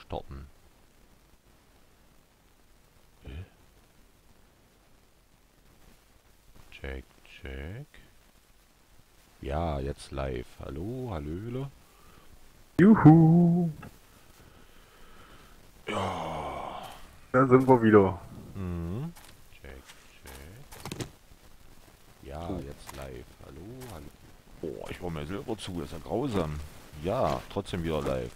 starten. Check, check. Ja, jetzt live. Hallo, hallöle. Juhu, Ja. da sind wir wieder. Mhm. Check, check. Ja, Oh. jetzt live. Hallo, hallo. Oh, ich war mir selber zu. Das ist ja grausam. Ja, trotzdem wieder live.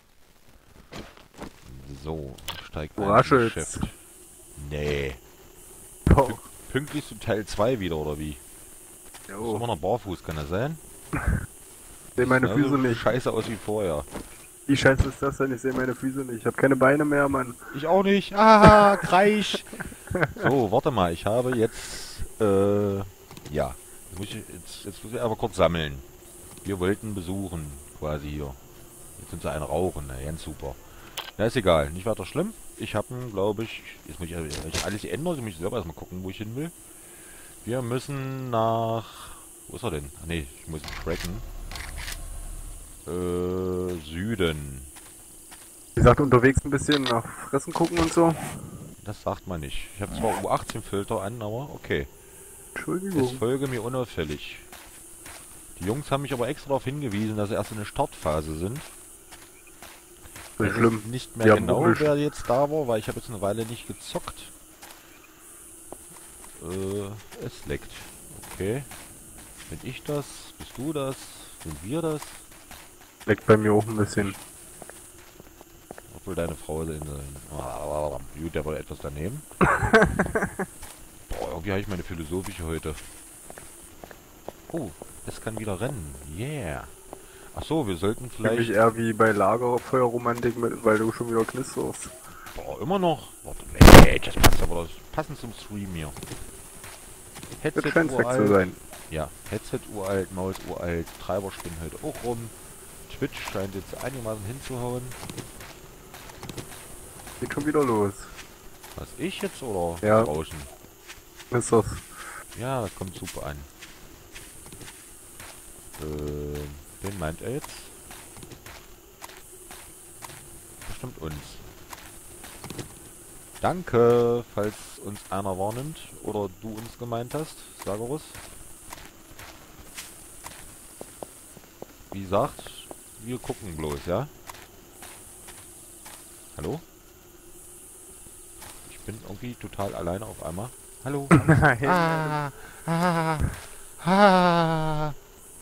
So, steigt Du ein ins raschelst. Geschäft. Nee. Pünk Doch. pünktlich zu Teil 2 wieder, oder wie? Bist du Jo. immer noch barfuß, kann das sein? Ich sehe Siehst meine genauso Füße nicht. scheiße aus wie vorher. Wie scheiße ist das denn? Ich sehe meine Füße nicht. Ich habe keine Beine mehr, Mann. Ich auch nicht. Ah, Kreisch. So, warte mal. Ich habe jetzt, ja. Jetzt muss ich aber kurz sammeln. Wir wollten besuchen, quasi hier. Jetzt sind sie ein Rauchen. Na, ganz super. Na, ist egal. Nicht weiter schlimm. Ich habe glaube ich, jetzt muss ich alles ändern. Ich muss selber erstmal gucken, wo ich hin will. Wir müssen nach, wo ist er denn? Ach nee, ich muss tracken. Süden. Ich sagte unterwegs ein bisschen nach Fressen gucken und so. Das sagt man nicht. Ich habe zwar U18-Filter an, aber okay. Es Entschuldigung. folge mir unauffällig. Die Jungs haben mich aber extra darauf hingewiesen, dass sie erst in der Startphase sind. So Weiß schlimm. ich nicht mehr Die haben genau, Englisch. wer jetzt da war, weil ich habe jetzt eine Weile nicht gezockt. Es leckt. Okay. Bin ich das? Bist du das? Sind wir das? Leckt bei mir auch ein bisschen. Obwohl deine Frau in gut, der war etwas daneben. Boah, irgendwie habe ich meine philosophische heute. Oh, es kann wieder rennen. Yeah. Ach so, wir sollten Fühle mich vielleicht... eher wie bei Lagerfeuerromantik, weil du schon wieder knisterst. Boah, immer noch? Warte, nee, das passt aber das passend zum Stream hier. Jetzt Headset scheint es weg zu uralt. sein. Ja, Headset uralt, Maus uralt, Treiber spinnen heute auch rum. Twitch scheint jetzt einigermaßen hinzuhauen. Geht schon wieder los. Was, ich jetzt oder das Ja, Rauschen? knisterst. Ja, das kommt super an. Wen meint er jetzt? Bestimmt uns. Danke, falls uns einer wahrnimmt oder du uns gemeint hast, Sagarus. Wie gesagt, wir gucken bloß, ja? Hallo? Ich bin irgendwie total alleine auf einmal. Hallo, hallo. Nein. Ah, ah, ah.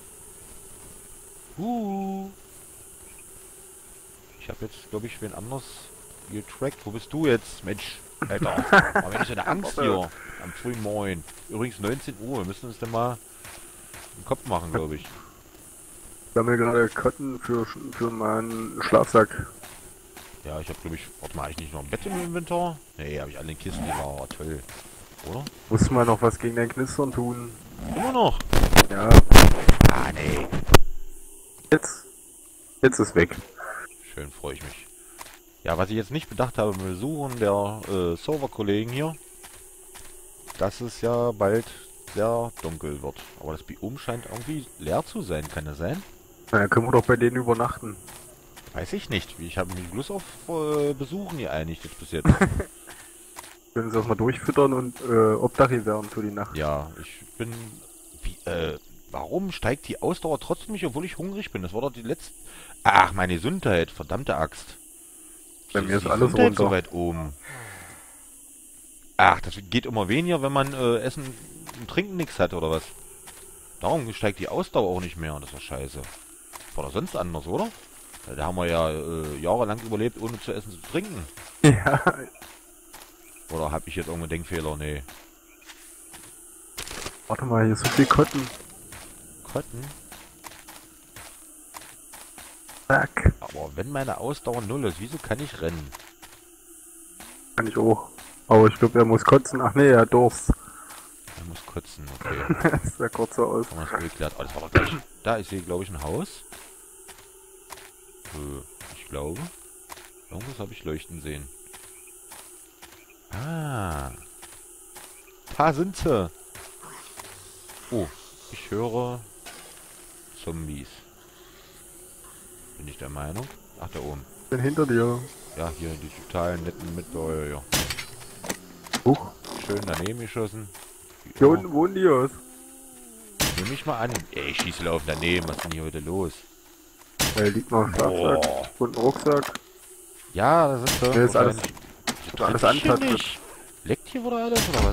Ich habe jetzt, glaube ich, wen anders getrackt. Wo bist du jetzt? Mensch, Alter. Aber wenn ich so eine Angst hier am frühen Morgen. Übrigens 19 Uhr. Wir müssen uns dann mal einen Kopf machen, glaube ich. Ich sammle gerade Kotten für meinen Schlafsack. Ja, ich habe, glaube ich, warte mal, habe ich nicht noch ein Bett im Inventar? Nee, habe ich alle in Kisten. Die war toll. Oder? Muss mal noch was gegen dein Knistern tun. Immer noch. Ja, Ah, nee. jetzt. Jetzt ist weg. Schön, freue ich mich. Ja, was ich jetzt nicht bedacht habe beim Besuchen der Serverkollegen hier, dass es ja bald sehr dunkel wird. Aber das Biom scheint irgendwie leer zu sein, kann das sein? Na, dann können wir doch bei denen übernachten. Weiß ich nicht. Ich habe mich bloß auf Besuchen geeinigt jetzt bis jetzt. Können sie das mal durchfüttern und obdachlich werden für die Nacht. Ja, ich bin... Wie, warum steigt die Ausdauer trotzdem nicht, obwohl ich hungrig bin? Das war doch die letzte... Ach, meine Gesundheit. Verdammte Axt. Bei Wieso mir ist ist die alles Gesundheit so runter. weit oben? Ach, das geht immer weniger, wenn man Essen und Trinken nichts hat, oder was? Darum steigt die Ausdauer auch nicht mehr. Das ist doch scheiße. War doch sonst anders, oder? Da haben wir ja jahrelang überlebt, ohne zu essen zu trinken. Ja, Oder habe ich jetzt irgendeinen Denkfehler? Nee. warte mal, hier ist so viel Kotten. Kotten? Zack. Aber wenn meine Ausdauer null ist, wieso kann ich rennen? Kann ich auch. Aber ich glaube, er muss kotzen. Ach nee, er hat Durst. Ich muss kotzen, okay. Das sah kurz so aus. Haben wir das geklärt. Oh, das war doch gleich. Da ist hier, glaube ich, ein Haus. Ich glaube. Irgendwas habe ich leuchten sehen. Ah. Da sind sie. Oh, ich höre Zombies. Bin ich der Meinung? Ach, da oben. Bin hinter dir. Ja, hier die total netten Mitbürger hier. Huch. Schön daneben geschossen. Hier unten wohnen die aus. Nimm mich mal an. Ey, ich schieße laufen daneben. Was ist denn hier heute los? Da liegt noch ein Schlafsack Boah. und ein Rucksack. Ja, da sind sie. Nee, ist alles, Das alles hier antattet. nicht. Leckt hier wieder alles oder was?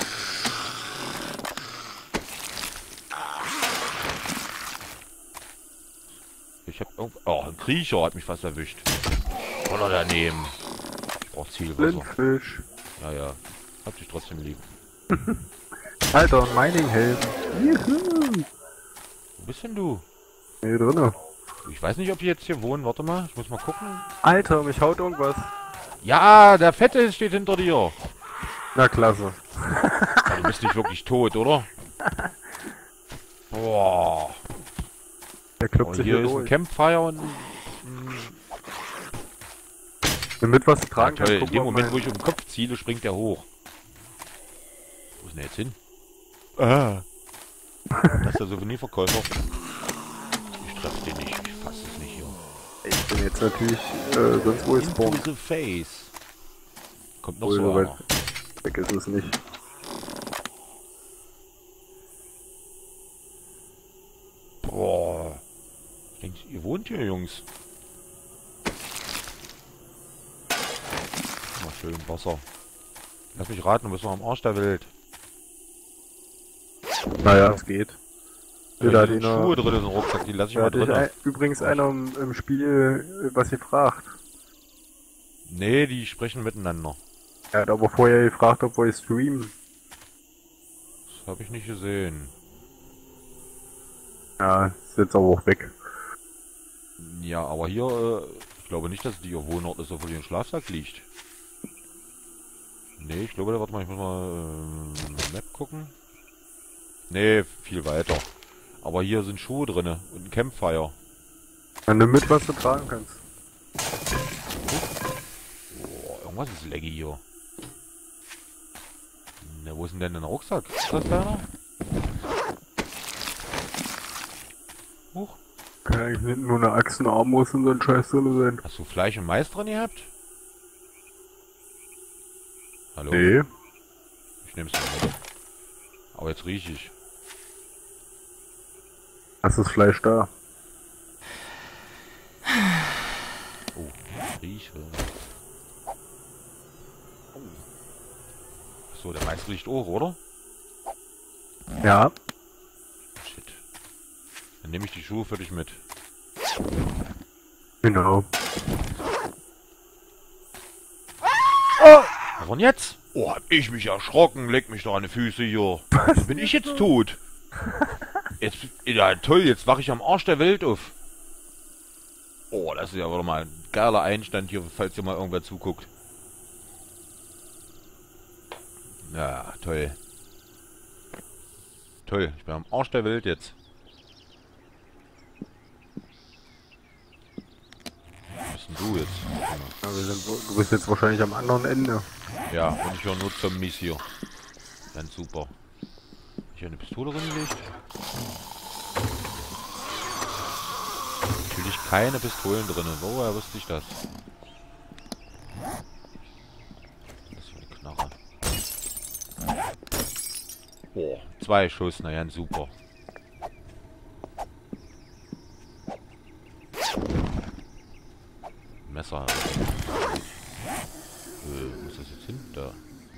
Ich hab irgendwo... Oh, ein Kriecher hat mich fast erwischt. Oder daneben. Ich brauch Zielwasser. Blindfisch. Ja, ja. Hab dich trotzdem lieb. Alter, ein Mining-Helm. Juhu. Wo bist denn du? Hier drinne. Ich weiß nicht, ob die jetzt hier wohnen. Warte mal. Ich muss mal gucken. Alter, mich haut irgendwas. Ja, der Fette steht hinter dir. Na klasse. Ja, du bist nicht wirklich tot, oder? Boah. Der Oh, klopft sich hier hier ist ein durch. Campfire und... Damit was du Ja, tragen toll. kannst, In guck dem mal auf Moment, wo mein... ich um den Kopf ziele, springt der hoch. Wo ist denn der jetzt hin? Ah. Das ist der Souvenirverkäufer. Ich treffe den nicht. Ich fasse es nicht hier. Ich bin jetzt natürlich sonst wo ist Into Spawn. the face. Kommt noch Wohl, so so einer. weit weg ist es nicht. Boah. Ich denke, ihr wohnt hier, Jungs. Mal schön Wasser. Lass mich raten, du bist noch am Arsch der Welt. Naja, es geht. Da Da sind die noch- Schuhe drin in den Rucksack, die lasse ich Da mal hatte ich drin. übrigens einer im Spiel, was sie fragt. Nee, die sprechen miteinander. Er hat aber vorher gefragt, ob wir streamen. Das habe ich nicht gesehen. Ja, ist jetzt aber auch weg. Ja, aber hier, ich glaube nicht, dass die ihr Wohnort ist, obwohl hier ein Schlafsack liegt. Nee, ich glaube, warte mal, ich muss mal Map gucken. Nee, viel weiter. Aber hier sind Schuhe drinne und ein Campfire. Wenn du mit was du tragen kannst. Boah, irgendwas ist laggy hier. Na, wo ist denn der Rucksack? Ist das deiner? Huch. Kann eigentlich nicht nur eine Axt, eine Armbrust und so ein Scheiß drin sein. Hast du Fleisch und Mais drin gehabt? Hallo? Nee. Ich nehm's mal mit. Aber jetzt riech ich. Hast das Fleisch da? Oh, rieche. Oh. So, der Mais riecht auch, oder? Ja. Shit. Dann nehme ich die Schuhe für dich mit. Genau. Was war denn jetzt? Oh, hab ich mich erschrocken. Leck mich doch an die Füße hier. Bin ich jetzt tot? Jetzt, ja toll, jetzt wache ich am Arsch der Welt auf. Oh, das ist ja wieder mal ein geiler Einstand hier, falls hier mal irgendwer zuguckt. Ja, toll. Toll, ich bin am Arsch der Welt jetzt. Was bist denn du jetzt? Ja, du bist jetzt wahrscheinlich am anderen Ende. Ja, und ich höre nur Zombies hier. Ganz super. Ich habe eine Pistole reingelegt. Natürlich keine Pistolen drin. Woher wusste ich das? Das ist eine Knarre. Boah, 2 Schuss, na ja, super. Messer habe ich. Wo ist das jetzt hin? Da.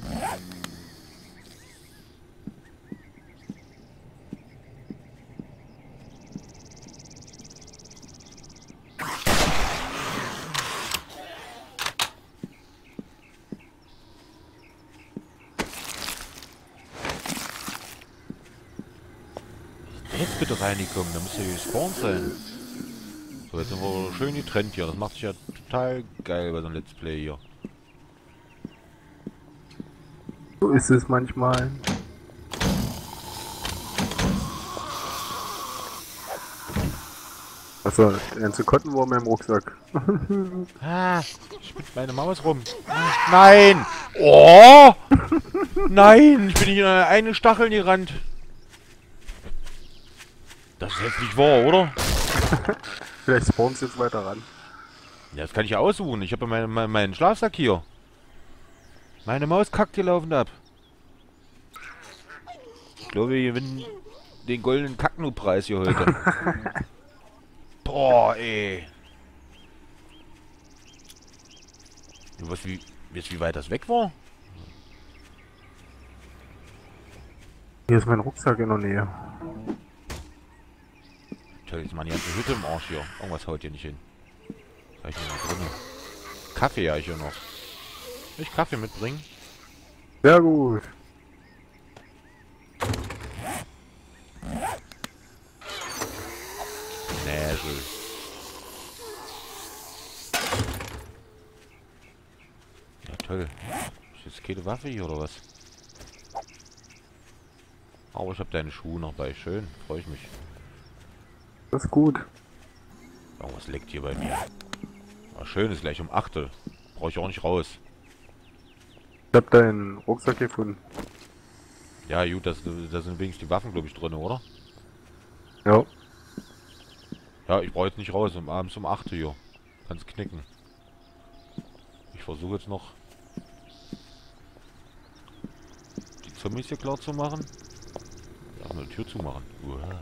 Jetzt bitte reingekommen, da müsste ja gespawnt sein. So, jetzt sind wir schön getrennt hier. Das macht sich ja total geil bei so einem Let's Play hier. So ist es manchmal. Achso, der ganze Kottenwurm im Rucksack. Ah, spinnt meine Maus rum. Nein! Oh! Nein! Ich bin hier in eine eigene Stacheln gerannt. Das ist jetzt nicht wahr, oder? Vielleicht spawnt jetzt weiter ran. Ja, das kann ich ja aussuchen. Ich habe ja meinen Schlafsack hier. Meine Maus kackt hier laufend ab. Ich glaube, wir gewinnen den goldenen Kacknu-Preis hier heute. Boah, ey. Du weißt, wie weit das weg war? Hier ist mein Rucksack in der Nähe. Tja, jetzt mal die ganze Hütte im Arsch hier. Irgendwas haut hier nicht hin. Was hab ich denn da drin? Kaffee ja ich hier noch. Will ich Kaffee mitbringen? Sehr gut. Näsel. Ja, toll. Ist jetzt keine Waffe hier oder was? Aber ich habe deine Schuhe noch bei. Schön. Freue ich mich. Das ist gut. Irgendwas leckt hier bei mir. Aber schön, ist gleich um 8. Brauche ich auch nicht raus. Ich hab deinen Rucksack gefunden. Ja, gut, da sind wenigstens die Waffen, glaube ich, drin, oder? Ja. Ja, ich brauche jetzt nicht raus. Abends um 8 hier. Kannst knicken. Ich versuche jetzt noch die Zombies hier klar zu machen. Ja, eine Tür zu machen. Uah.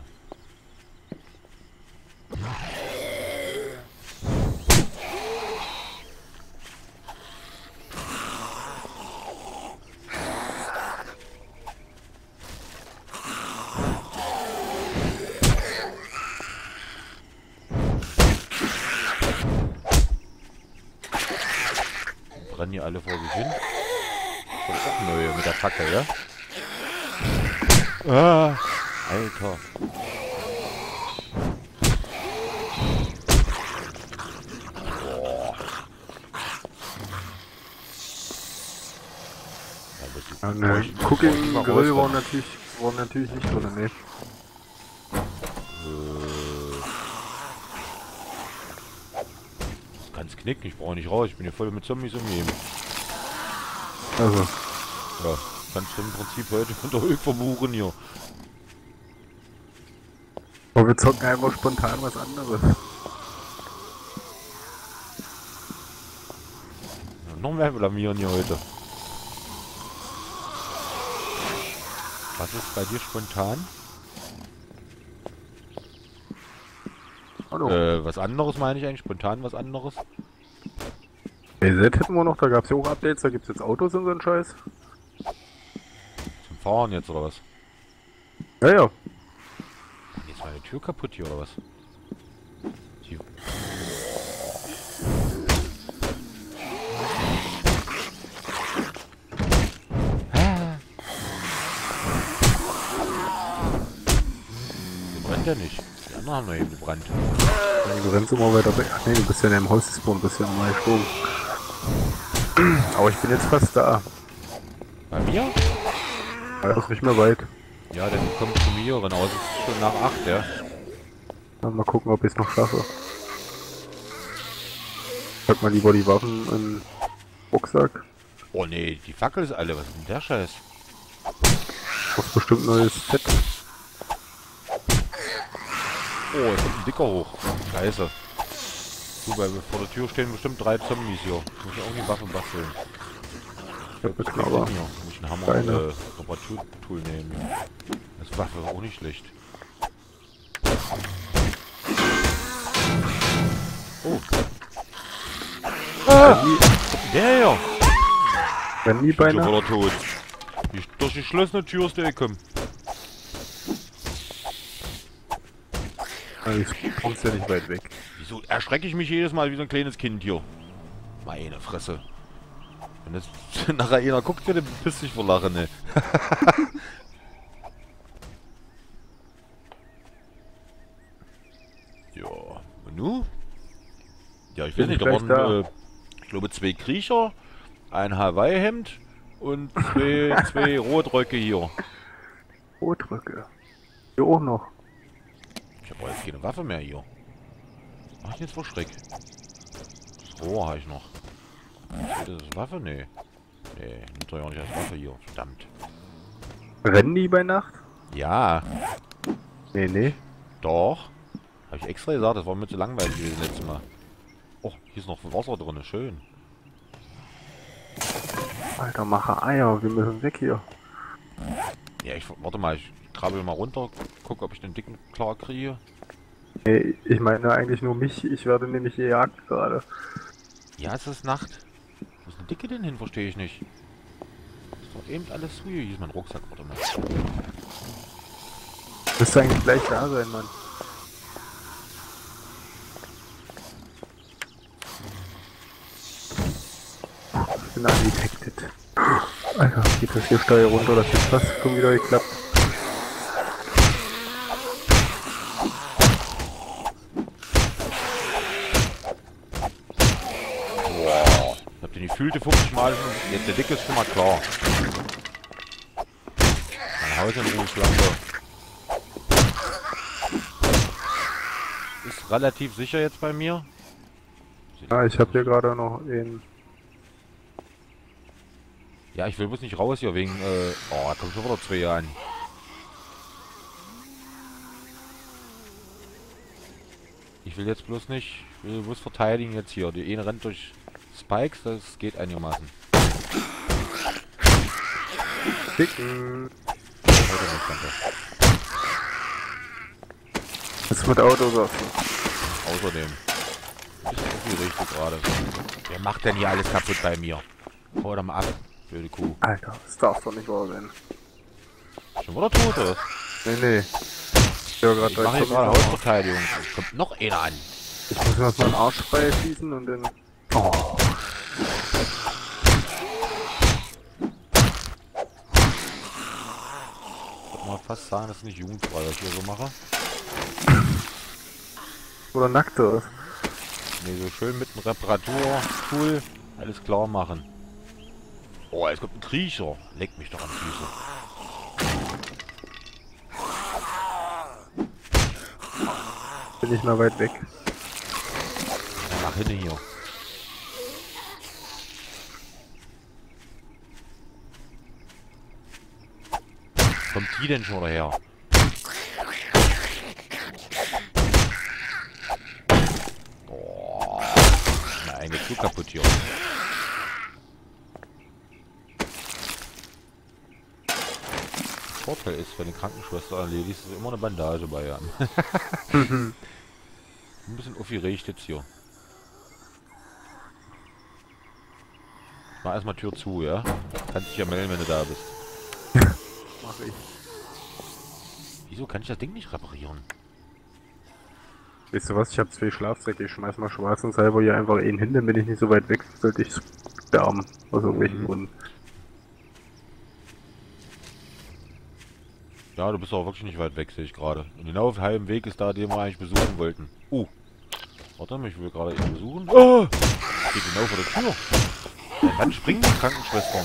Rennen hier alle vor sich hin. Das ist auch neu mit der Fackel, ja? Ah, Alter. Boah. Ja, Ne, Cooking Grill war natürlich nicht drin, ne? Kannst knicken, ich brauche nicht raus, ich bin hier voll mit Zombies umgeben. Also. Ja, kannst du im Prinzip heute unter Öl verbuchen hier. Aber wir zocken einfach spontan was anderes. Ja, noch mehr blamieren hier heute. Was ist bei dir spontan? Hallo. Was anderes meine ich eigentlich? Spontan was anderes? BZ hätten wir noch, da gab es ja auch Updates, da gibt es jetzt Autos und so einen Scheiß. Zum Fahren jetzt oder was? Ja, ja. Jetzt war die Tür kaputt hier oder was? Die brennt ja nicht. Die anderen haben ja eben gebrannt. Du rennst immer weiter weg. Ach nee, du bist ja in einem Haus gespawnt, bist ja normal gestorben. Aber ich bin jetzt fast da. Bei mir? Ja, das ist nicht mehr weit. Ja, dann kommt zu mir raus. Es ist schon nach 8, ja. Dann mal gucken, ob ich es noch schaffe. Pack mal lieber die Waffen in den Rucksack. Oh nee, die Fackel ist alle. Was ist denn der Scheiß? Das ist bestimmt neues Set. Oh, es kommt ein Dicker hoch. Scheiße. Du, weil vor der Tür stehen bestimmt 3 Zombies hier. Muss ich auch die Waffe basteln. Ich hab jetzt Aber aber muss ich einen Hammer keine. Reparaturtool nehmen. Ja. Das Waffe ist auch nicht schlecht. Oh. Ah! Der hier! Wenn die Ist schon beinahe. wieder tot. Durch die geschlossene Tür ist der gekommen. Ich kommst ja nicht weit weg. Wieso erschrecke ich mich jedes Mal wie so ein kleines Kind hier? Meine Fresse. Wenn jetzt nachher einer guckt, wird der pisst sich vor Lachen, ne? Ja, und nu? Ja, ich weiß Bin nicht, ich da gleich waren, ich glaube, 2 Kriecher, ein Hawaii-Hemd und zwei Rotröcke hier. Rotröcke. Hier auch noch. Ich habe jetzt keine Waffe mehr hier. Was mach ich jetzt für Schreck? Das Rohr habe ich noch. Ist das Waffe? Nee. Nee, nimmt doch ja auch nicht als Waffe hier. Verdammt. Rennen die bei Nacht? Ja, Nee, nee. doch. Habe ich extra gesagt, das war mir zu langweilig gewesen letztes Mal. Oh, hier ist noch Wasser drin, schön. Alter, mache Eier, wir müssen weg hier. Ja, warte mal, ich krabbel mal runter, guck, ob ich den Dicken klar kriege. Nee, ich meine eigentlich nur mich, ich werde nämlich gejagt gerade. Ja, es ist Nacht. Wo ist der Dicke denn hin, verstehe ich nicht. Ist doch eben alles zu. Hier ist mein Rucksack, warte mal. Müsste eigentlich gleich da sein, Mann. Ich bin undetected. Alter, geht das hier steil runter, das hat fast schon wieder geklappt. Boah, ich hab den gefühlte 50 Mal schon. Jetzt der Dicke ist schon mal klar. Mein Haus in Ruhe, Schlampe. Ist relativ sicher jetzt bei mir. Ah, ich habe hier gerade noch einen. Ja, ich will bloß nicht raus hier wegen, oh, da kommt schon wieder 2 an. Ich will jetzt bloß nicht, ich will bloß verteidigen jetzt hier. Die eine rennt durch Spikes, das geht einigermaßen. Dicken. Heute nicht, danke. Jetzt mit Auto so. Außerdem. Ist so viel richtig gerade. Wer macht denn hier alles kaputt bei mir? Hau doch mal ab, blöde Kuh. Alter, das darf doch nicht wahr sein. Schon wieder tot, oder? Nee. Ja, grad Ich mache hier gerade Hausverteidigung. Es kommt noch einer an. Ich muss mir erstmal einen Arsch frei schießen und dann. Oh. Ich würde mal fast sagen, das ist nicht jugendfrei, was ich hier so mache. Oder nackt aus. Ne, so schön mit einem Reparaturtool alles klar machen. Oh, jetzt kommt ein Kriecher. Leck mich doch am Füße. Bin nicht mehr weit weg. Ja, nach hinten hier. Kommt die denn schon daher? Boah. Na, eine zu kaputt hier. Vorteil ist, wenn die Krankenschwester erledigt, ist immer eine Bandage bei haben. Ein bisschen aufgeregt jetzt hier. Mach erstmal Tür zu, ja? Kannst dich ja melden, wenn du da bist. Mach ich. Wieso kann ich das Ding nicht reparieren? Weißt du was, ich habe 2 Schlafsäcke, ich schmeiß mal schwarz und selber hier einfach einen hin, dann bin ich nicht so weit weg, sollte ich sterben. Aus irgendwelchen Gründen. Ja, du bist auch wirklich nicht weit weg, sehe ich gerade. Und genau auf halbem Weg ist da, den wir eigentlich besuchen wollten. Warte mal, ich will gerade ihn besuchen. Oh! Steht genau vor der Tür. Ja, wann springen die Krankenschwestern?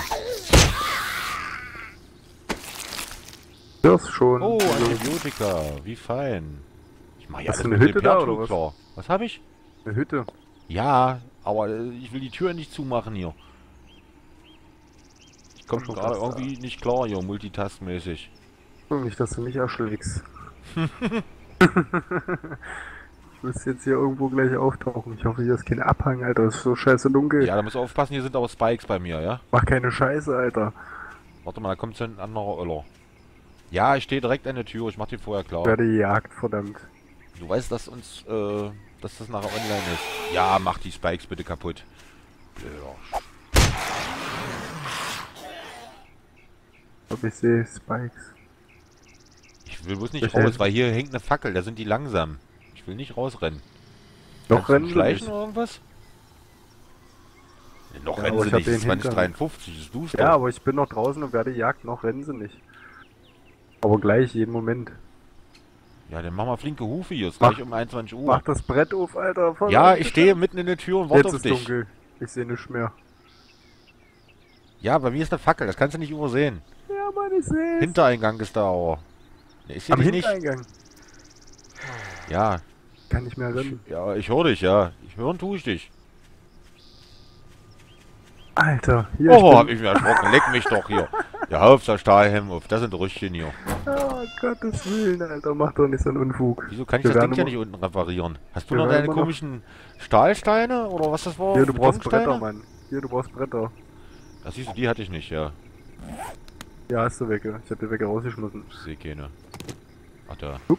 Das schon. Oh, Antibiotika. Wie fein. Ich mach ja Hast alles du eine mit Hütte da, Lepertu oder was? klar. Was habe ich? Eine Hütte. Ja, aber ich will die Tür nicht zumachen hier. Ich komme schon gerade fast da. irgendwie nicht klar hier, multitaskmäßig. Nicht, dass du mich erschlägst. Ich muss jetzt hier irgendwo gleich auftauchen. Ich hoffe, hier ist kein Abhang, Alter. Es ist so scheiße dunkel. Ja, da musst du aufpassen, hier sind aber Spikes bei mir, ja? Mach keine Scheiße, Alter. Warte mal, da kommt so ein anderer Öller. Ja, ich stehe direkt an der Tür, ich mach dir vorher klar. Ich werde gejagt, verdammt. Du weißt, dass uns, dass das nachher online ist. Ja, mach die Spikes bitte kaputt. Ja. Ob ich sehe Spikes. Ich will bloß nicht raus, weil hier hängt eine Fackel, da sind die langsam. Ich will nicht rausrennen. Noch rennen sie schleichen nicht. oder irgendwas? Noch Ja, rennen aber sie ich hab nicht, den 2053, das tust Ja, aber ich bin noch draußen und werde jagt, noch rennen sie nicht. Aber gleich, jeden Moment. Ja, dann mach mal flinke Hufe hier, ist Mach- gleich um 21 Uhr. Mach das Brett auf, Alter. Verdammt. Ja, ich stehe mitten in der Tür und warte Jetzt auf ist dich. dunkel. Ich sehe nichts mehr. Ja, bei mir ist eine Fackel, das kannst du nicht übersehen. Ja, Mann, ich sehe es. Hintereingang ist da, aber... Ne, ist hier Am dich nicht. Hintereingang. Ja, Kann nicht mehr rennen. ja, ich höre dich, ja. Ich hören tue ich dich. Alter, hier Oh, ich hab ich mir erschrocken. Leck mich doch hier. Ja, auf der Stahlhelm auf. Das sind Rüstchen hier. bin, Gottes Willen, Alter, mach doch nicht so einen Unfug. Wieso kann ich Wir das Ding werden ja immer- nicht unten reparieren? Hast du Wir noch werden deine immer noch- komischen Stahlsteine oder was das war? Hier, du brauchst Betonsteine? Bretter, Mann. Hier, du brauchst Bretter. Ach, siehst du, die hatte ich nicht, ja. Ja, hast du weg. Ich hab die weg rausgeschmissen. Ich sehe keine. Ach da. Hup.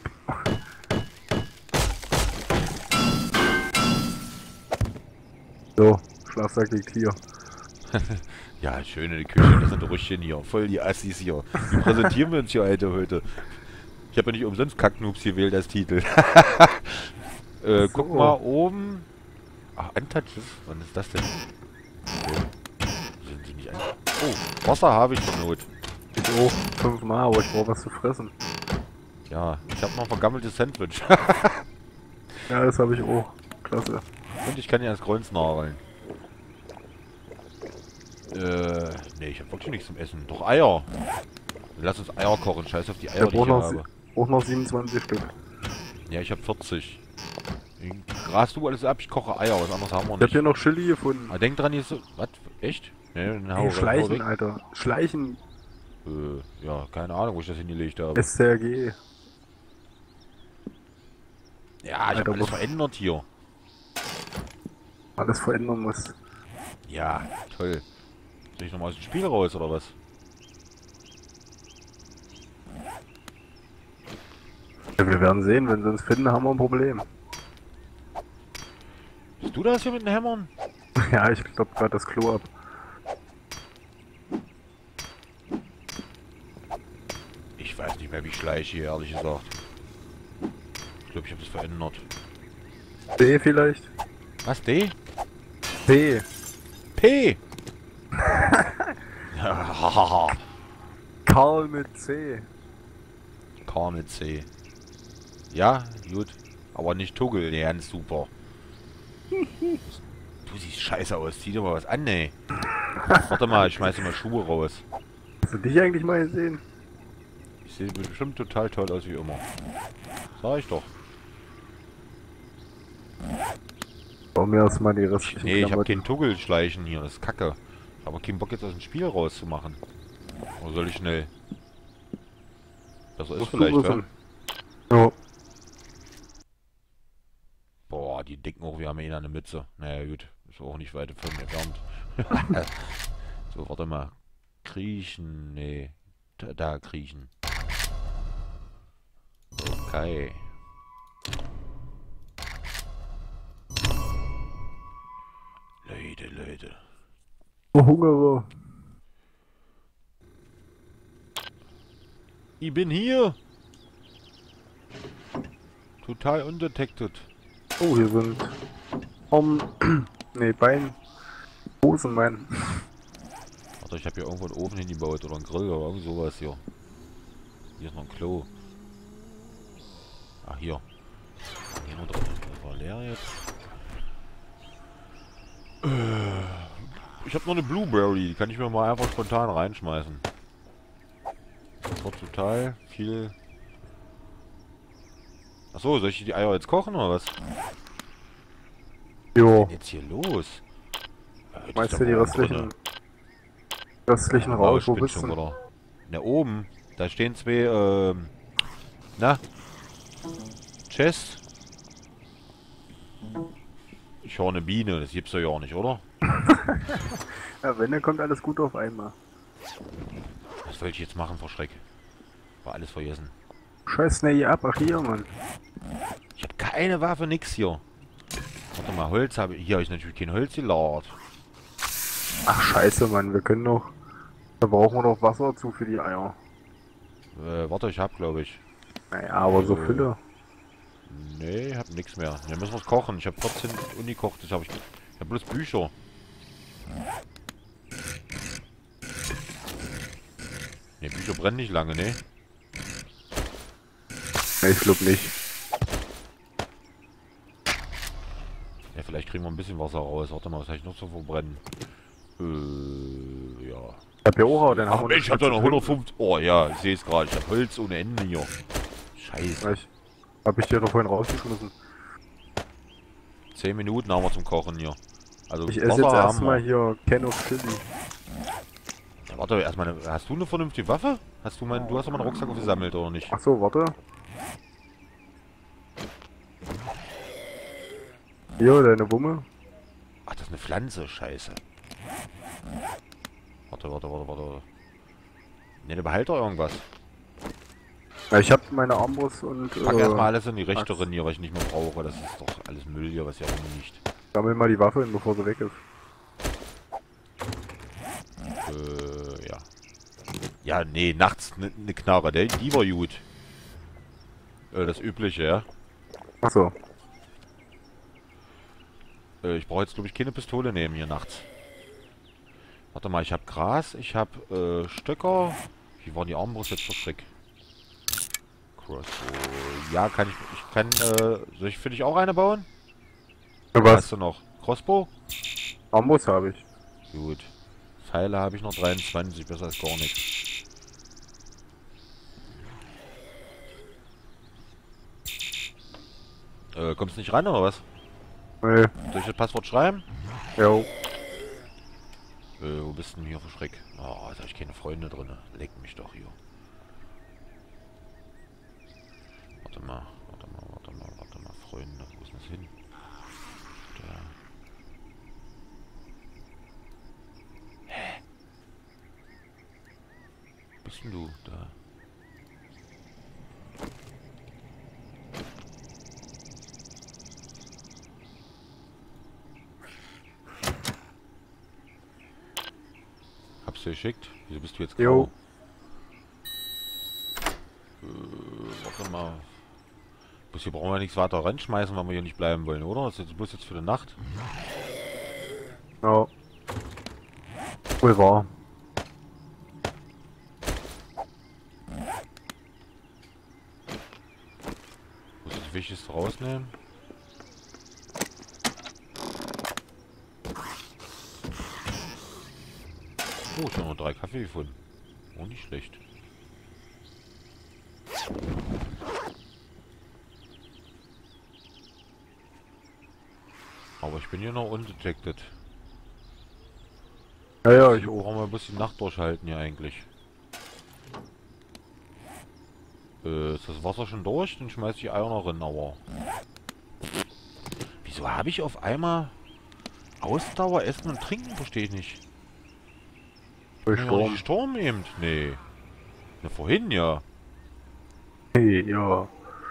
So, Schlafsack liegt hier. Ja, schön in die Küche, das sind Rüschchen hier. Voll die Assis hier. Wie präsentieren wir uns hier, Alter, heute? Ich habe ja nicht umsonst Kacknoobs gewählt als Titel. So. Guck mal oben. Ach, Untouches? Wann ist das denn? Okay. Sind die nicht an? Oh, Wasser habe ich zur Not. Ich auch 5-mal, aber ich brauch was zu fressen. Ja, ich habe noch ein vergammeltes Sandwich. Ja, das habe ich auch. Klasse. Und ich kann ja das Kreuz nageln. Nee, ich habe wirklich nichts zum Essen. Doch Eier. Lass uns Eier kochen. Scheiß auf die Eier, die ich hier habe. Brauch noch 27 Stück. Ja, ich habe 40. Gras du alles ab, ich koche Eier. Was anderes haben wir Ich hab nicht. hier noch Chili gefunden. Aber denk dran, hier ist so... Was? Echt? Nee, dann hau Hey, Schleichen, weg. Alter. Schleichen. Ja, keine Ahnung, wo ich das hingelegt habe. SCRG. Ja, ich Alter, habe alles wo- verändert hier. Alles verändern muss. Ja, toll. Soll ich nochmal aus dem Spiel raus, oder was? Ja, wir werden sehen, wenn sie uns finden, haben wir ein Problem. Bist du das hier mit den Hämmern? Ja, ich klopp gerade das Klo ab. Ich weiß nicht mehr, wie ich schleiche hier, ehrlich gesagt. Ich glaube, ich habe das verändert. D vielleicht? Was, D? D. P! Ja, Karl mit C. K mit C. Ja, gut. Aber nicht Tuggel, nee, ganz super. Du siehst scheiße aus, zieh dir mal was an, ey. Warte mal, ich schmeiße mal Schuhe raus. Hast du dich eigentlich mal gesehen? Ich sehe bestimmt total toll aus wie immer. Sag ich doch. Bau mir erstmal die restlichen Nee, ich habe Klamotten. keinen Tuggelschleichen hier, das ist kacke. Ich habe keinen Bock jetzt aus dem Spiel rauszumachen. Oder soll ich schnell? Besser ist Musst du vielleicht, wissen. ja? Ja. Boah, die denken auch, wir haben eh eine Mütze. Naja, gut. Ist auch nicht weit von mir entfernt. So, warte mal. Kriechen, nee. Da kriechen. Okay. Leute. Hungere. Ich bin hier. Total undetected. Oh, hier sind nee, Bein. Hosen, mein. Warte, ich habe hier irgendwo einen Ofen hingebaut oder einen Grill oder irgend sowas hier. Hier ist noch ein Klo. Ach, hier. Hier noch drin. Das war leer jetzt. Ich habe noch eine Blueberry. Die kann ich mir mal einfach spontan reinschmeißen. Das wird total viel... Achso, soll ich die Eier jetzt kochen oder was? Jo. Jetzt hier los. Jetzt Meinst ist du da die oben restlichen drinne. raus? Ich Wo bin bist schon du? wieder. Na oben. Da stehen zwei, na? Chest. Ich höre eine Biene, das gibt's doch ja auch nicht, oder? Ja, wenn, dann kommt alles gut auf einmal. Was soll ich jetzt machen vor Schreck? War alles vergessen. Scheiß Snake ab, ach hier, Mann. Ich habe keine Waffe, nix hier. Warte mal, Holz habe ich. Hier habe ich natürlich kein Holz gelagert. Ach scheiße, Mann, wir können doch... Da brauchen wir doch Wasser zu für die Eier. Warte, ich habe, glaube ich. Naja, aber so Fülle. Nee, ich habe nichts mehr. Dann müssen wir es kochen. Ich habe 14 ungekocht. Ich habe bloß Bücher. Ne, Bücher brennen nicht lange, ne? Nee, ich glaub nicht. Ja, vielleicht kriegen wir ein bisschen Wasser raus. Warte mal, was habe ich noch zu verbrennen? Ja. Ich hab ja auch, dann Ach haben wir Mensch, ich habe da noch 150. Oh ja, ich sehe es gerade. Ich habe Holz ohne Ende hier. Scheiße. Hab ich dir doch vorhin rausgeschmissen. 10 Minuten haben wir zum Kochen hier. Also Ich esse jetzt haben erstmal wir. hier Can of Chili. Ja, Warte, erstmal, hast du eine vernünftige Waffe? Du hast doch meinen Rucksack gesammelt, oder nicht? Ach so, warte. Hier, deine Wumme. Ach, das ist eine Pflanze, scheiße. Warte. Ne, der behält doch irgendwas. Ja, ich hab meine Armbrust und Pack erstmal alles in die rechte Axt. Rinne hier, was ich nicht mehr brauche. Das ist doch alles Müll hier, was ja rumliegt. Sammel mal die Waffe hin, bevor sie weg ist. Ja. Ja, nee, nachts eine Knarre, die war gut. Das Übliche, ja. Ach so. Ich brauche jetzt, glaube ich, keine Pistole nehmen hier nachts. Warte mal, ich habe Gras, ich habe Stöcker. Wie waren die Armbrust jetzt so schräg? Crossbow. Ja, kann soll ich für dich auch eine bauen? Was Was? hast du noch? Crossbow? Armbrust habe ich. Gut. Pfeile habe ich noch 23, besser als gar nichts. Kommst nicht ran oder was? Nee. Soll ich das Passwort schreiben? Jo. Wo bist du denn hier für Schreck? Oh, da habe ich keine Freunde drin. Leck mich doch hier. Warte mal. Freunde. Wo ist das hin? Da. Hä? Wo bist denn du? Da. Hab's dir geschickt? Wieso bist du jetzt grau? Jo. Warte mal. Bloß hier brauchen wir nichts weiter reinschmeißen, wenn wir hier nicht bleiben wollen, oder? Das ist jetzt bloß jetzt für die Nacht. Ja. Wohl wahr. Muss ich das Wichtigste rausnehmen? Oh, ich habe nur 3 Kaffee gefunden. Oh, nicht schlecht. Aber ich bin hier noch undetected. Ja, ich Hier auch. brauchen wir ein bisschen Nacht durchhalten hier eigentlich. Ist das Wasser schon durch? Dann schmeiß ich die Eier noch rein, aber... Wieso habe ich auf einmal Ausdauer, Essen und Trinken? Verstehe ich nicht. Durch Sturm. Sturm eben? Nee. Na, vorhin ja. Hey, ja.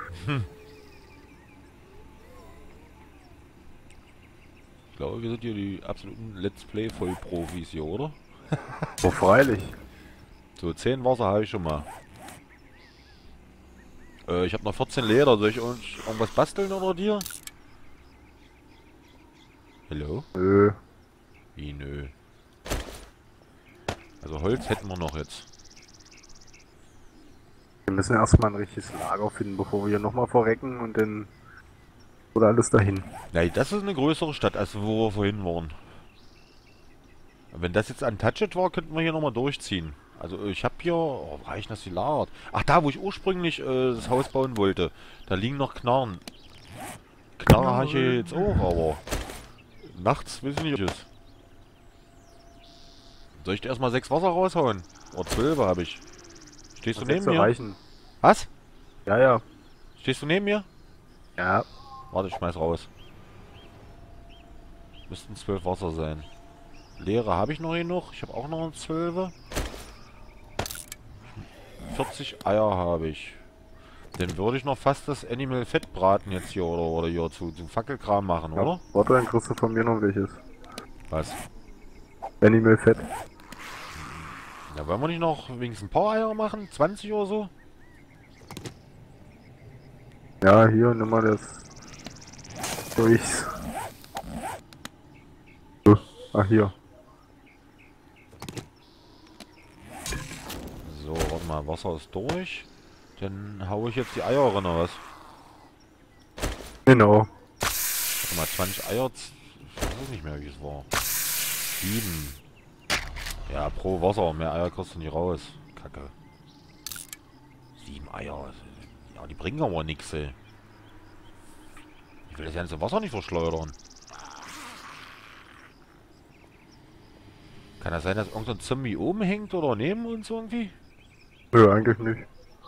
Ich glaube, wir sind hier die absoluten Let's Play-Vollprofis hier, oder? Oh, freilich. So, 10 Wasser habe ich schon mal. Ich habe noch 14 Leder. Soll ich irgendwas basteln oder dir? Hallo? Nö. Wie nö? Also Holz hätten wir noch jetzt. Wir müssen erstmal ein richtiges Lager finden, bevor wir hier nochmal verrecken und dann... Oder alles dahin. Ja, das ist eine größere Stadt, als wo wir vorhin waren. Wenn das jetzt untouched war, könnten wir hier nochmal durchziehen. Also ich habe hier... Oh, wo reicht das gelagert? Ach, da, wo ich ursprünglich das Haus bauen wollte. Da liegen noch Knarren. Knarre habe ich hier jetzt auch, aber... Nachts weiß ich nicht, was ist. Soll ich dir erstmal 6 Wasser raushauen? Oder 12 habe ich. Stehst du neben mir? Reichen. Was? Ja, ja. Stehst du neben mir? Ja. Warte, ich schmeiß raus. Müssten 12 Wasser sein. Leere habe ich noch genug. Ich habe auch noch 12. 40 Eier habe ich. Dann würde ich noch fast das Animal Fett braten jetzt hier oder hier zu Fackelkram machen, Ja. oder? Warte, dann kriegst du von mir noch welches. Was? Animal Fett. Ja, wollen wir nicht noch wenigstens ein paar Eier machen? 20 oder so? Ja, hier, nimm mal das. Durchs. So. Ach, hier. So, warte mal, Wasser ist durch. Dann haue ich jetzt die Eier rein, oder was? Genau. Warte mal, 20 Eier. Ich weiß nicht mehr, wie es war. 7. Ja, pro Wasser. Mehr Eier kriegst du nicht raus. Kacke. 7 Eier. Ja, die bringen aber nichts, ey. Ich will das ganze Wasser nicht verschleudern. Kann das sein, dass irgendein Zombie oben hängt oder neben uns irgendwie? Nö, eigentlich nicht.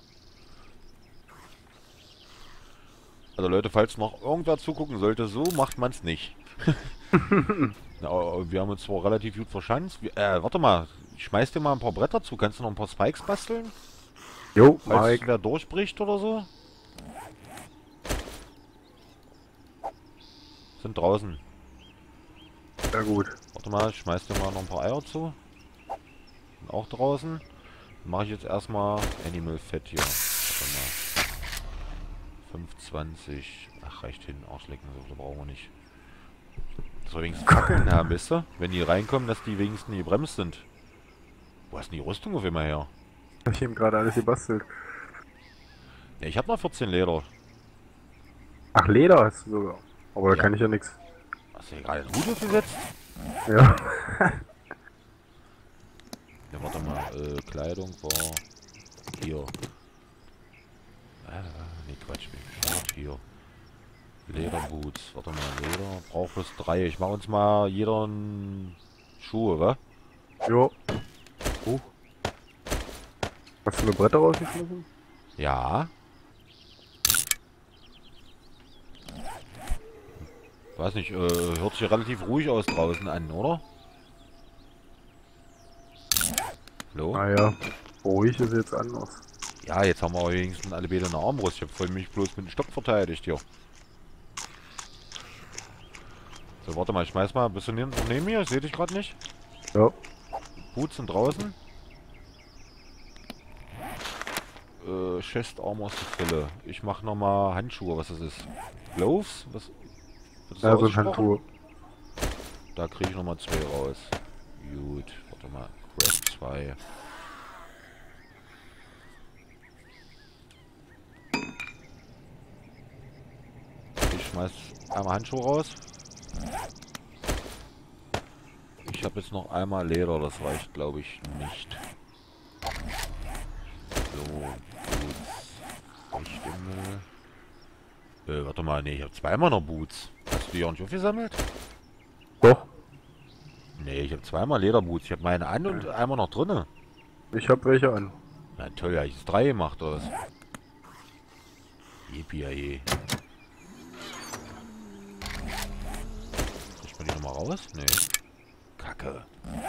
Also Leute, falls noch irgendwer zugucken sollte, so macht man es nicht. Na, wir haben uns zwar relativ gut verschanzt. Warte mal, ich schmeiß dir mal ein paar Bretter zu. Kannst du noch ein paar Spikes basteln? Jo, Falls Mike. wer durchbricht oder so? Sind draußen. Sehr gut. Warte mal, ich schmeiß dir mal noch ein paar Eier zu. Sind auch draußen. Dann mache ich jetzt erstmal Animal Fett hier. Warte mal. 5,20. Ach, reicht hin. Arschlecken, so viel brauchen wir nicht. Dass wir wenigstens Fackeln haben, wisst ihr? Wenn die reinkommen, dass die wenigstens gebremst sind. Wo hast denn die Rüstung auf immer her? Hab ich ihm gerade alles gebastelt. Ja, ich habe noch 14 Leder. Ach, Leder hast du sogar. Aber da Ja. kann ich ja nichts. Hast du hier gerade einen Hut aufgesetzt? Ja. Ja, warte mal. Kleidung war hier. Nee, Quatsch. Short hier. Lederboots. Warte mal, Leder. Braucht bloß 3. Ich mache uns mal jeder Schuhe, wa? Jo. Hast du mir Bretter rausgeschmissen? Ja. Weiß nicht, hört sich relativ ruhig aus draußen an, oder? Hallo? Naja, ruhig ist jetzt anders. Ja, jetzt haben wir wenigstens alle Bäder in der Armbrust. Ich habe vorhin mich bloß mit dem Stock verteidigt hier. So, warte mal, ich schmeiß mal. Bist du noch neben mir? Ich sehe dich gerade nicht. Ja. Boots sind draußen. Chest Armor ist die Fülle. Ich mach nochmal Handschuhe, was das ist. Gloves? Was? Wird das Ja, so ein ausgesprochen? Handschuh. Da kriege ich nochmal 2 raus. Gut, warte mal. Quest 2. Ich schmeiß einmal Handschuhe raus. Ich habe jetzt noch einmal Leder, das reicht glaube ich nicht. So, gut. Stimme. Warte mal, nee, ich habe zweimal noch Boots. Hast du die auch nicht aufgesammelt? Doch. Nee, ich habe zweimal Lederboots. Ich habe meine an und einmal noch drinne. Ich hab welche an. Na toll, ja, ich ist 3 gemacht oder was? Yippie. Kriegt man die nochmal raus? Nee. Kacke.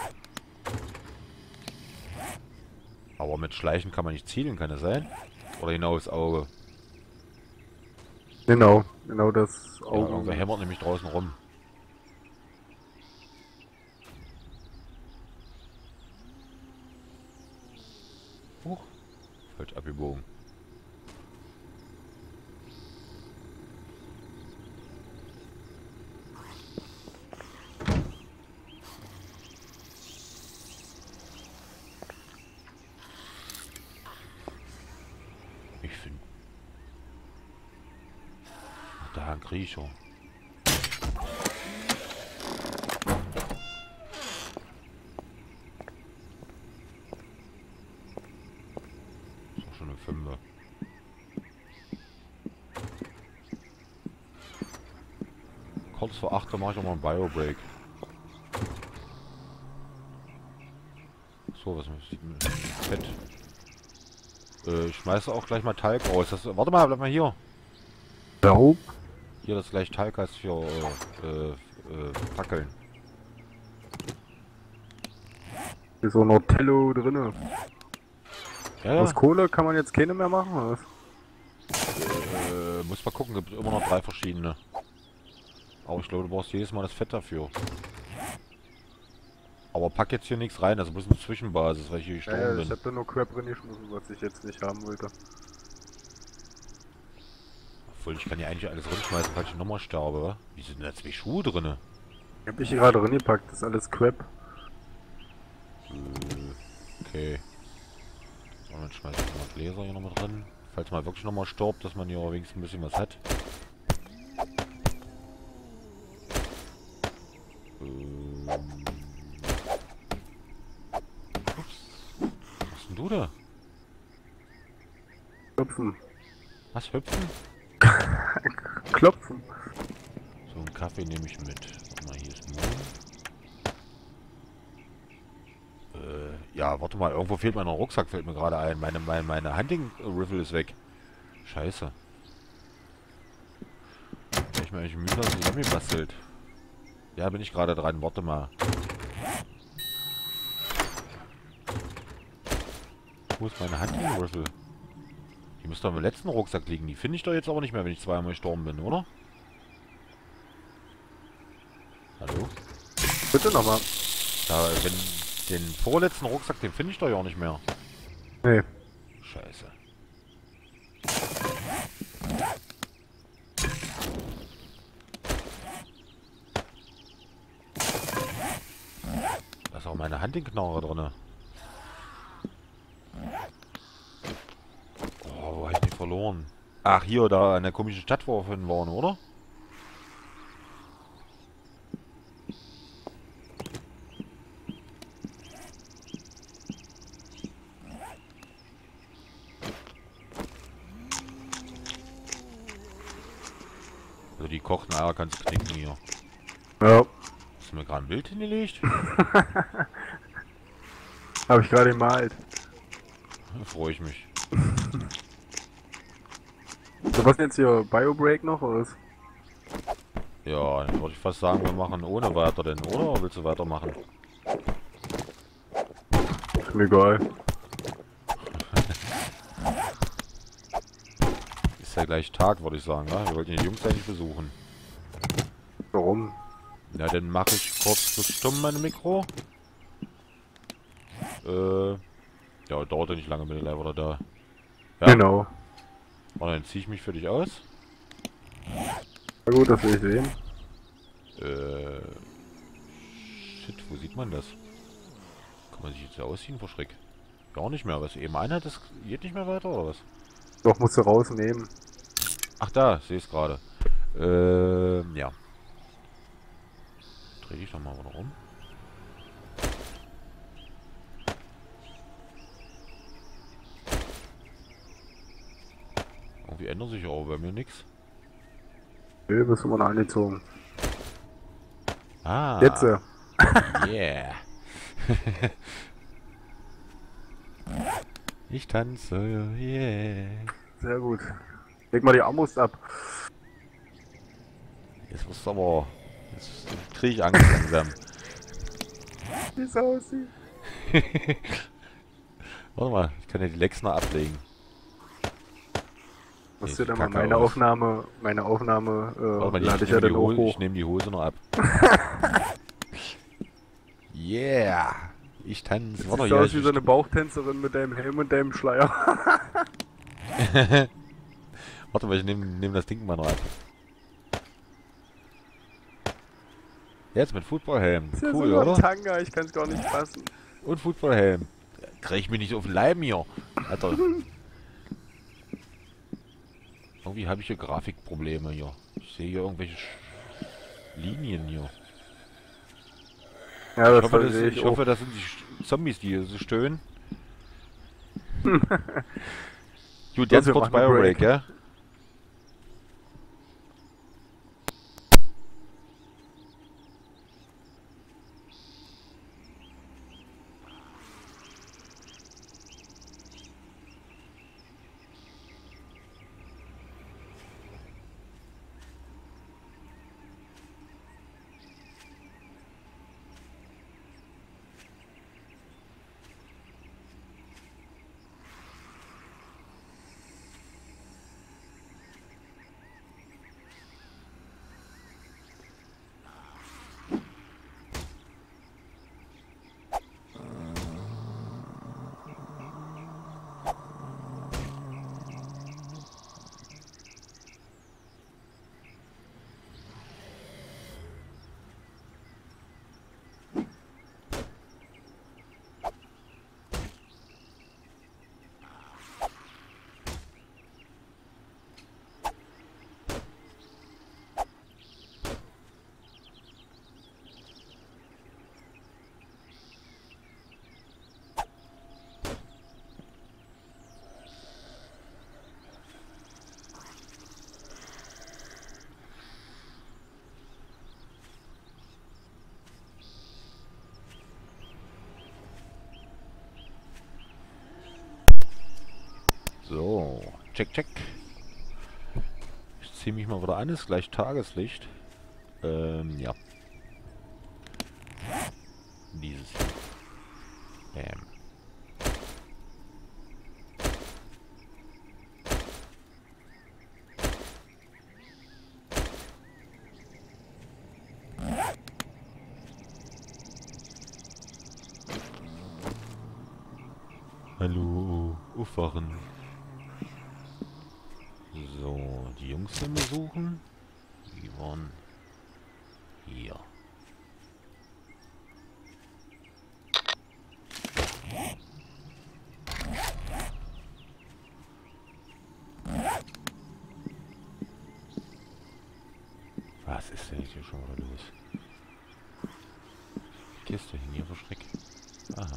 Aber mit Schleichen kann man nicht zielen, kann das sein? Oder genau das Auge? Genau das Ja, Auge. irgendwer hämmert nämlich draußen rum. Huch. Falsch abgebogen. Ich finde... Ach, da ein Kriecher. Ist doch schon eine 5. Kurz vor 8 mache ich auch mal einen Bio-Break. So, was muss ich denn? Fett. Ich schmeiße auch gleich mal Talg raus. Warte mal, bleib mal hier. Daub. Hier, das gleich Talg heißt für Fackeln. Hier ist so Nortello drinne. Ja, Aus Kohle kann man jetzt keine mehr machen, oder was? muss mal gucken, gibt immer noch 3 verschiedene. Aber ich glaube, du brauchst jedes Mal das Fett dafür. Aber pack jetzt hier nichts rein, also bloß eine Zwischenbasis, weil ich hier gestorben Ich bin. hab da nur Crap drin geschmissen, was ich jetzt nicht haben wollte. Obwohl, ich kann hier eigentlich alles reinschmeißen, falls ich nochmal sterbe, wa? Wie sind denn da 2 Schuhe drinne? Hab ich hier gerade drin gepackt, das ist alles Crap. Okay. Und dann schmeiße ich mal Gläser hier nochmal drin. Falls man wirklich nochmal stirbt, dass man hier wenigstens ein bisschen was hat. Ups. Was hast denn du da? Klopfen. Was, hüpfen? Klopfen. So, einen Kaffee nehme ich mit. Warte mal, hier ist Mohn. Ja, warte mal, irgendwo fehlt mein Rucksack, fällt mir gerade ein. Meine Hunting Rifle ist weg. Scheiße. Hab ich mir eigentlich mühsam zusammengebastelt. Ja, bin ich gerade dran, warte mal. Wo ist meine Hunting Rifle? Die müsste doch im letzten Rucksack liegen. Die finde ich doch jetzt aber nicht mehr, wenn ich zweimal gestorben bin, oder? Hallo? Bitte nochmal. Da, wenn den vorletzten Rucksack, den finde ich doch ja auch nicht mehr. Nee. Scheiße. Da ist auch meine Hunting-Knarre drin. Oh, wo hab ich die verloren? Ach, hier, da an der komischen Stadt, wo wir vorhin waren, oder? Also die kochten Eier kannst du knicken hier. Ja. Hast du mir gerade ein Bild hingelegt? Habe ich gerade gemalt. Da freue ich mich. So, was denn jetzt hier? Biobreak noch oder was? Ja, dann würde ich fast sagen, wir machen ohne weiter denn, oder? Oder willst du weitermachen? Ist mir egal. Ist ja gleich Tag, würde ich sagen, ne? Wir wollten die Jungs eigentlich besuchen. Warum? Na, dann mache ich kurz das stumm, mein Mikro. Ja, dauert ja nicht lange, bin ich gleich wieder da. Ja? Genau. Und dann ziehe ich mich für dich aus. Na gut, das will ich sehen. Shit, wo sieht man das? Kann man sich jetzt ja ausziehen vor Schreck? Gar nicht mehr. Was eben einer, das geht nicht mehr weiter, oder was? Doch, musst du rausnehmen. Ach da, sehe es gerade. Ja. Dreh dich doch mal wieder um. Irgendwie ändert sich aber bei mir nichts. Nö, bist du mal angezogen. Ah. Jetzt. Yeah. Ich tanze, yeah. Sehr gut. Leg mal die Armbrust ab. Jetzt musst du aber... Jetzt kriege ich Angst langsam. Wie es aussieht. Warte mal, ich kann ja die Lexner ablegen. Musst Nee, du dann sieht mal kacke aus. meine Aufnahme, Warte mal, lade ich ich ja nehme die dann auch Hose, hoch. ich nehme die Hose noch ab. Yeah! Ich tanze. Sieht Warte, aus ja, wie so eine Bauchtänzerin mit deinem Helm und deinem Schleier. Warte mal, ich nehm das Ding mal noch ab. Jetzt mit Footballhelm. Ist ja Cool, sogar ein oder? Tanga, ich kann es gar nicht fassen. Und Footballhelm. Krieg ich mich nicht auf den Leim hier. Alter. Irgendwie habe ich hier Grafikprobleme hier. Ich sehe hier irgendwelche Linien hier. Ja, Ich hoffe, sehe ich hoffe, das sind die Zombies, die hier so stöhnen. Gut, jetzt wir kurz machen einen Biobreak, Break. ja? So, check, check. Ich ziehe mich mal wieder an, ist gleich Tageslicht. Ja. Dieses hier. Bam. Hallo, aufwachen. So, die Jungs sind besuchen. Die waren hier. Was ist denn jetzt hier schon wieder los? Kiste hin, hier versteckt. Aha.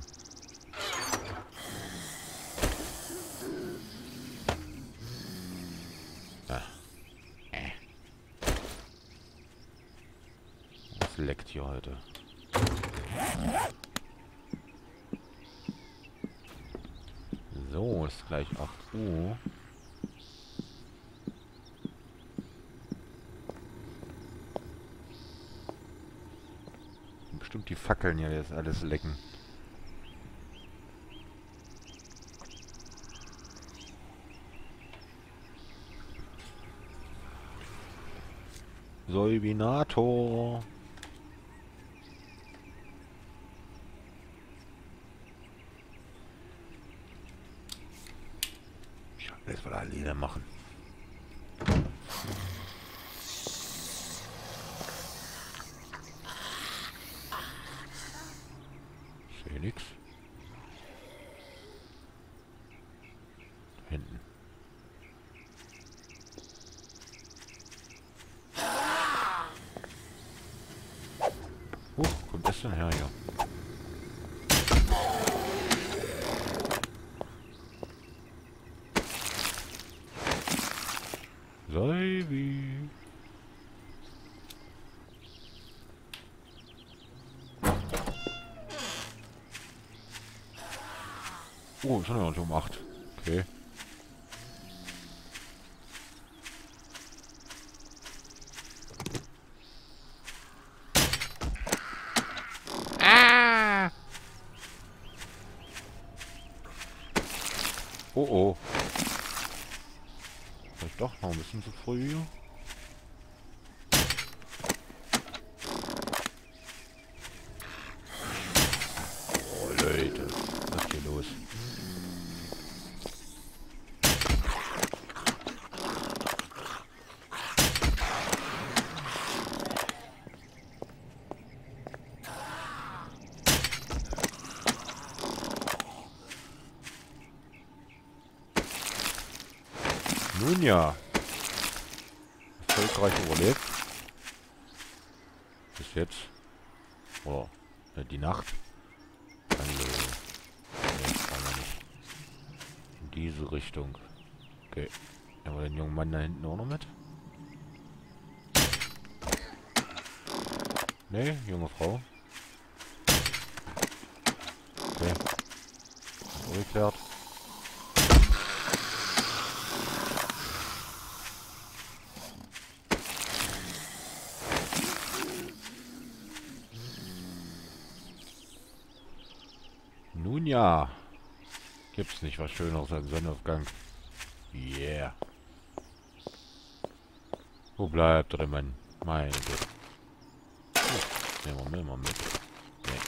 Ah. Was leckt hier heute? So, ist gleich 8 Uhr. Bestimmt die Fackeln hier jetzt alles lecken. Säubinator. Ich will das mal alleine machen. Ich sehe nix. Hinten. Kommt das denn her hier? Säubi. Oh, schon ja um 8. Okay. Ah! Oh oh. Vielleicht doch noch ein bisschen zu früh. Oh Leute, was ist hier los? Nun ja. Erfolgreich überlebt. Bis jetzt. Oder die Nacht. Hallo. Nee, brauchen wir nicht. In diese Richtung. Okay. Haben wir den jungen Mann da hinten auch noch mit? Nee, junge Frau. Okay. Geklärt. Nun ja. Gibt's nicht was Schöneres als Sonnenaufgang. Yeah. Wo bleibt der Mann? Meine Güte. Nehmen wir mit. Nee.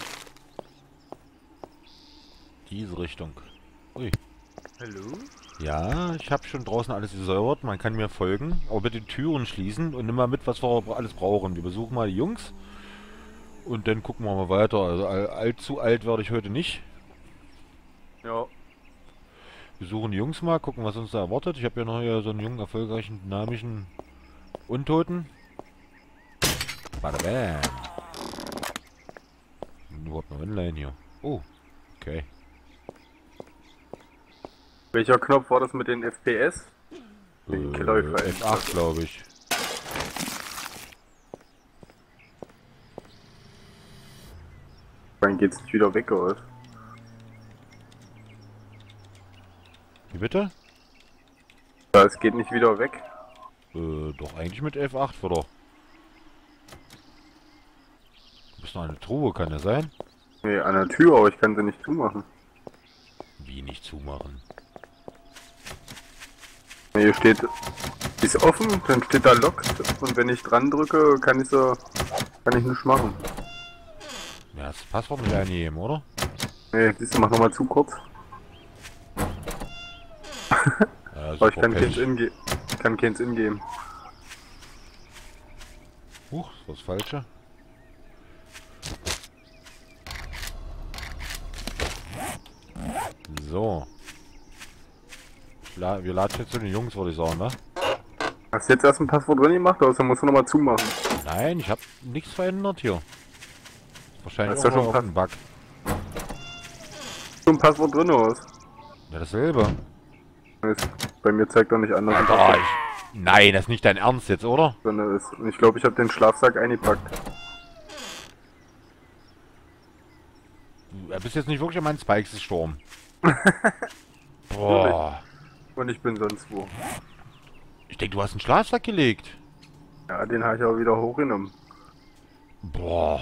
Diese Richtung. Ui. Hallo? Ja, ich habe schon draußen alles gesäubert. Man kann mir folgen. Aber bitte Türen schließen und nimm mal mit, was wir alles brauchen. Wir besuchen mal die Jungs. Und dann gucken wir mal weiter. Also allzu alt werde ich heute nicht. Ja. Wir suchen die Jungs mal, gucken, was uns da erwartet. Ich habe ja noch hier so einen jungen, erfolgreichen, dynamischen Untoten. Bada bam. Überhaupt noch online hier. Oh, okay. Welcher Knopf war das mit den FPS? Den Läufer. F8, glaube ich. Dann geht's nicht wieder weg, oder? Wie bitte? Ja, es geht nicht wieder weg. Doch eigentlich mit F8 oder? Du bist noch eine Truhe, kann das sein? Nee, an der Tür, aber ich kann sie nicht zumachen. Wie nicht zumachen? Nee, hier steht, die ist offen, dann steht da Locked und wenn ich dran drücke, kann ich nichts machen. Ja, das Passwort nicht eingeben, oder? Nee, siehst du, mach nochmal zu kurz. Ja, Aber ich super kann Pech. keins ingeben. Huch, das war das Falsche. So. Wir latschen jetzt zu den Jungs, würde ich sagen, ne? Hast du jetzt erst ein Passwort drin gemacht, oder musst du nochmal zumachen? Nein, ich habe nichts verändert hier. Wahrscheinlich Hast auch du schon noch ein Bug. So ein Passwort drin, oder was? Ja, dasselbe. Bei mir zeigt doch nicht an, dass ein Alter, Passwort nein, das ist nicht dein Ernst jetzt, oder? drin ist. Und ich glaube, ich habe den Schlafsack eingepackt. Du bist jetzt nicht wirklich an meinen Spikes gestorben. Boah. Und ich bin sonst wo. Ich denke, du hast einen Schlafsack gelegt. Ja, den habe ich auch wieder hochgenommen. Boah.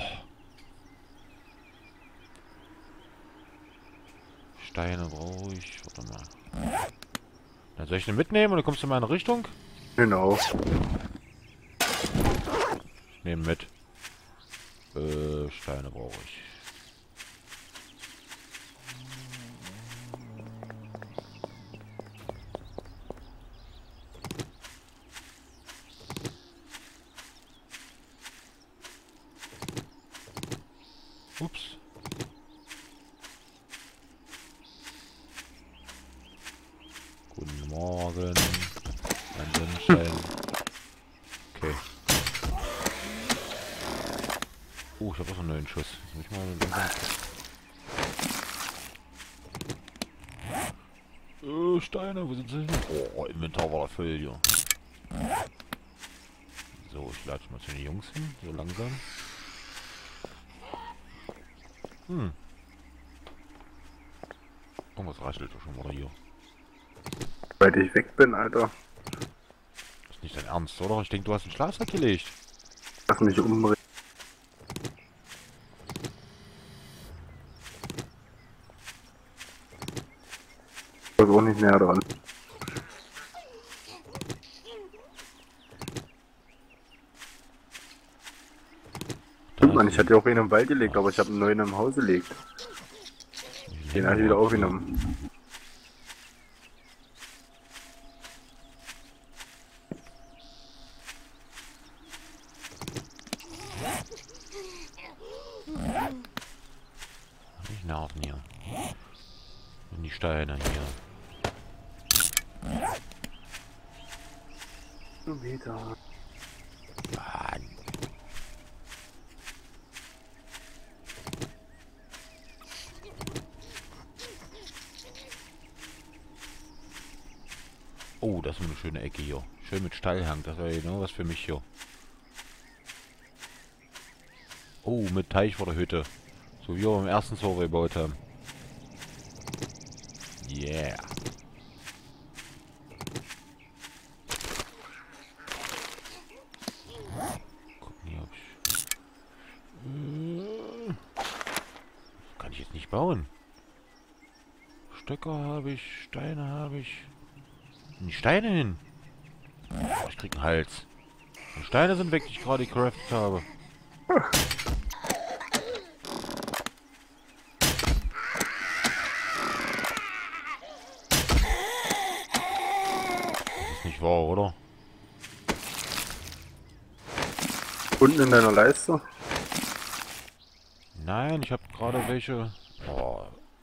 Steine brauche ich. Warte mal. Dann soll ich den mitnehmen und dann kommst du in meine Richtung? Genau. Ich nehme mit. Steine brauche ich. Ups. Guten Morgen. Ein Sonnenschein. Okay. Oh, ich habe auch so einen neuen Schuss. Jetzt muss ich mal langsam... Steine, wo sind sie? Oh, Inventar war voll hier. So, ich lade mal zu den Jungs hin, so langsam. Irgendwas raschelt doch schon mal hier. Weil ich weg bin, Alter. Ist nicht dein Ernst, oder? Ich denke, du hast einen Schlafsack gelegt. Lass mich umbringen. Ich bin auch nicht näher dran. Stimmt, man, ich hatte ja auch einen im Wald gelegt, aber ich habe einen neuen im Haus gelegt. Den habe ich wieder aufgenommen. Nicht nerven hier. Und die Steine hier. Meter. Mann. Oh, das ist eine schöne Ecke hier. Schön mit Steilhang. Das wäre genau was für mich hier. Oh, mit Teich vor der Hütte. So wie wir beim ersten Server gebaut haben. Yeah. Gucken hier, ob ich... Kann ich jetzt nicht bauen. Stöcker habe ich, Steine habe ich. Die Steine hin. Oh, ich krieg einen Hals. Die Steine sind weg, die ich gerade gecraftet habe. Das ist nicht wahr, oder? Unten in deiner Leiste? Nein, ich habe gerade welche... Oh,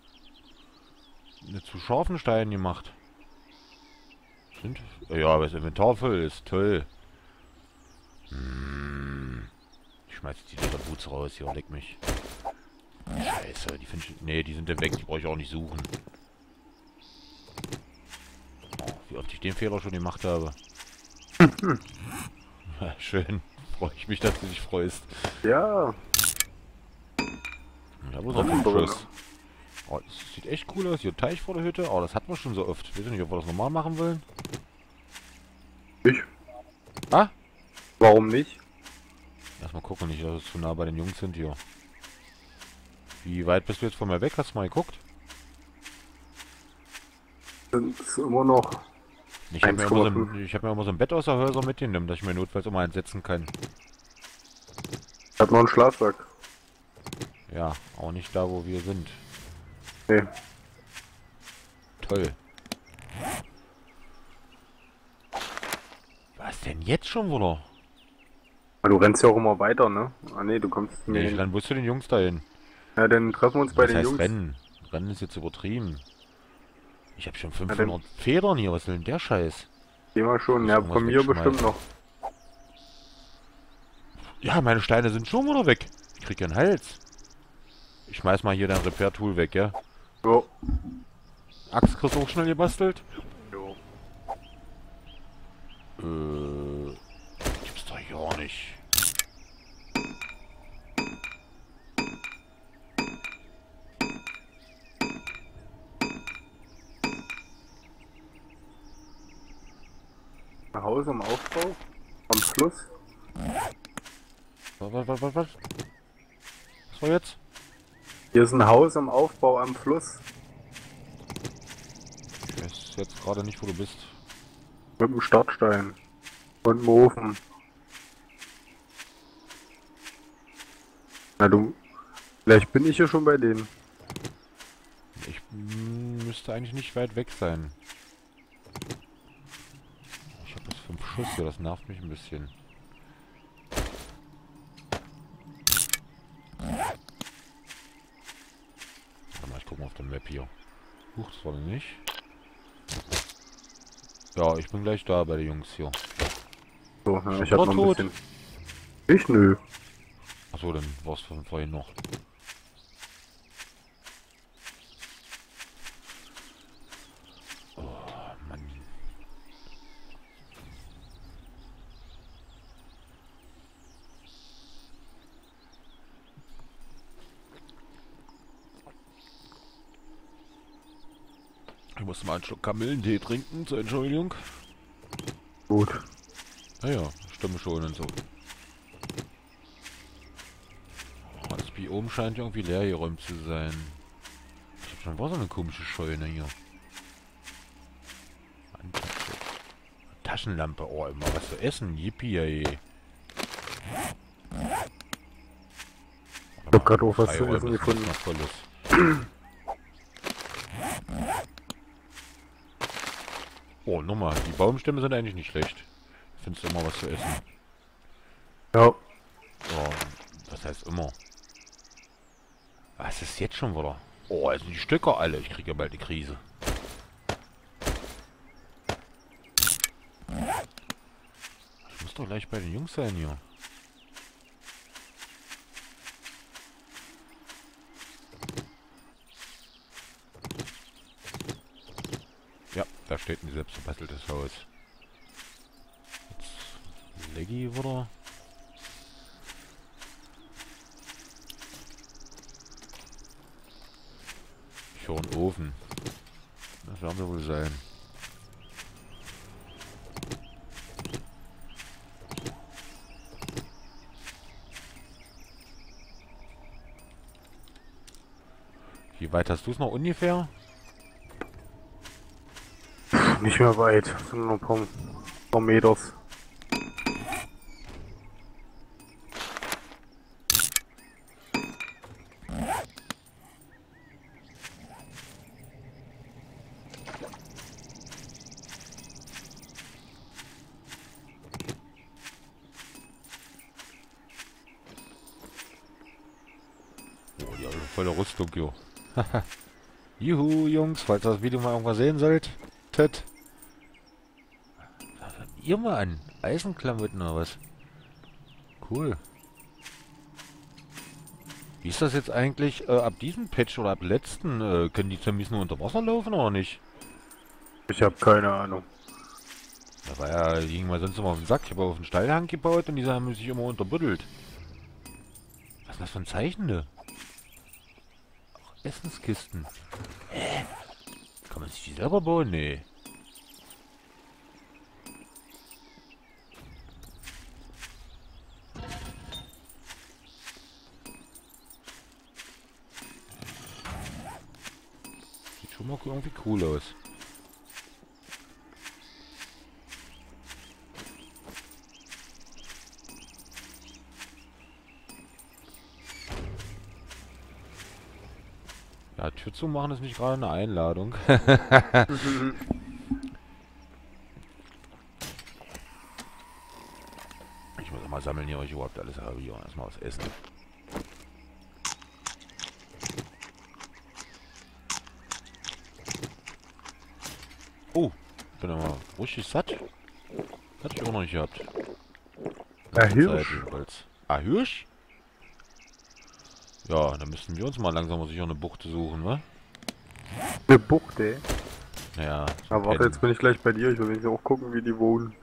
zu scharfen Steinen gemacht. Sind... Ja, aber das Inventar voll ist. Toll. Ich schmeiß jetzt die Boots raus hier, leck mich. Scheiße, die finde ich... Nee, die sind ja weg, die brauche ich auch nicht suchen. Oh, wie oft ich den Fehler schon gemacht habe. Ja, schön. Freue ich mich, dass du dich freust. Ja. Da muss noch ein Schuss. Oh, das sieht echt cool aus. Hier ein Teich vor der Hütte. Oh, das hatten wir schon so oft. Ich weiß nicht, ob wir das normal machen wollen. Ich? Ah? Warum nicht? Erstmal gucken, nicht, dass wir zu nah bei den Jungs sind hier. Wie weit bist du jetzt von mir weg? Hast du mal geguckt? Sind immer noch Ich habe mir, immer so 1,5. ein- ich hab mir immer so ein Bett aus der Häuser mitgenommen, dass ich mir notfalls immer einsetzen kann. Ich hab noch einen Schlafsack. Ja, auch nicht da, wo wir sind. Nee. Toll. Was denn jetzt schon wieder? Aber du rennst ja auch immer weiter, ne? Ah nee, du kommst zu mir Nee, ich hin. renn bloß zu den Jungs dahin. Ja, dann treffen wir uns bei Was den heißt Jungs. rennen? Rennen ist jetzt übertrieben. Ich habe schon dann- 500 Federn hier. Was will denn der Scheiß? Geh mal schon. Muss Ja, irgendwas von mir wegschmeißen. bestimmt noch. Ja, meine Steine sind schon wieder weg. Ich krieg ja einen Hals. Ich schmeiß mal hier dein Repair-Tool weg, ja? Jo. Axt kriegst du auch schnell gebastelt? Jo. Gibt's doch ja nicht. Nach Hause am Aufbau? Am Fluss? Was? Was war jetzt? Hier ist ein Haus am Aufbau am Fluss. Ich weiß jetzt gerade nicht, wo du bist. Mit einem Startstein. Und einem Ofen. Na du. Vielleicht bin ich ja schon bei denen. Ich müsste eigentlich nicht weit weg sein. Ich habe das 5 Schuss hier, das nervt mich ein bisschen. Warte mal, ich guck mal auf der Map hier. Huch, das war denn nicht. Ja, ich bin gleich da bei den Jungs hier. So, ja, ich Schon hab noch ein tot? bisschen. Ich nö. Achso, dann war's von vorhin noch. Oh, Mann. Ich musste mal einen Schluck Kamillentee trinken, zur Entschuldigung. Gut. Naja, Stimme schon und so. Oh, das Biom scheint irgendwie leer geräumt zu sein. Ich hab schon so eine komische Scheune hier. Taschenlampe, oh, immer was zu essen. Yippie, ey. Ich hab grad auch was zu essen gefunden. Oh, nochmal. Die Baumstämme sind eigentlich nicht schlecht. Findest du immer was zu essen? Ja. Oh, was heißt immer? Was ist jetzt schon wieder? Oh, jetzt sind die Stöcker alle. Ich kriege ja bald die Krise. Ich muss doch gleich bei den Jungs sein hier. Ja, da steht ein selbst gebasteltes Haus. Jetzt Leggy wieder. Ich höre einen Ofen. Das werden wir wohl sein. Wie weit hast du es noch ungefähr? Nicht mehr weit. Sind nur ein paar Meters. Oh, ja, volle Rüstung hier. Juhu, Jungs, falls ihr das Video mal irgendwann sehen sollt. Tet. Was habt ihr mal an? Eisenklamotten oder was? Cool. Wie ist das jetzt eigentlich ab diesem Patch oder ab letzten? Können die Zombies nur unter Wasser laufen oder nicht? Ich habe keine Ahnung. Da war ja, die gingen mal sonst immer auf den Sack. Ich habe auf den Steilhang gebaut und die haben sich immer unterbuddelt. Was ist das für ein Zeichen, ne? Ach, Essenskisten. Kann man sich die selber bauen? Nee. schon mal irgendwie cool aus. Ja, Tür zu machen ist nicht gerade eine Einladung. Ich muss mal sammeln hier, was ich überhaupt alles habe. Hier, erstmal was essen. Oh, ich bin aber richtig satt. Hatte ich auch noch nicht gehabt. Hirsch. Jedenfalls. Ah, Hirsch? Ja, dann müssten wir uns mal langsam mal sicher eine Bucht suchen, wa? Eine Bucht, ey. Naja. Aber warte, jetzt bin ich gleich bei dir. Ich will jetzt auch gucken, wie die wohnen.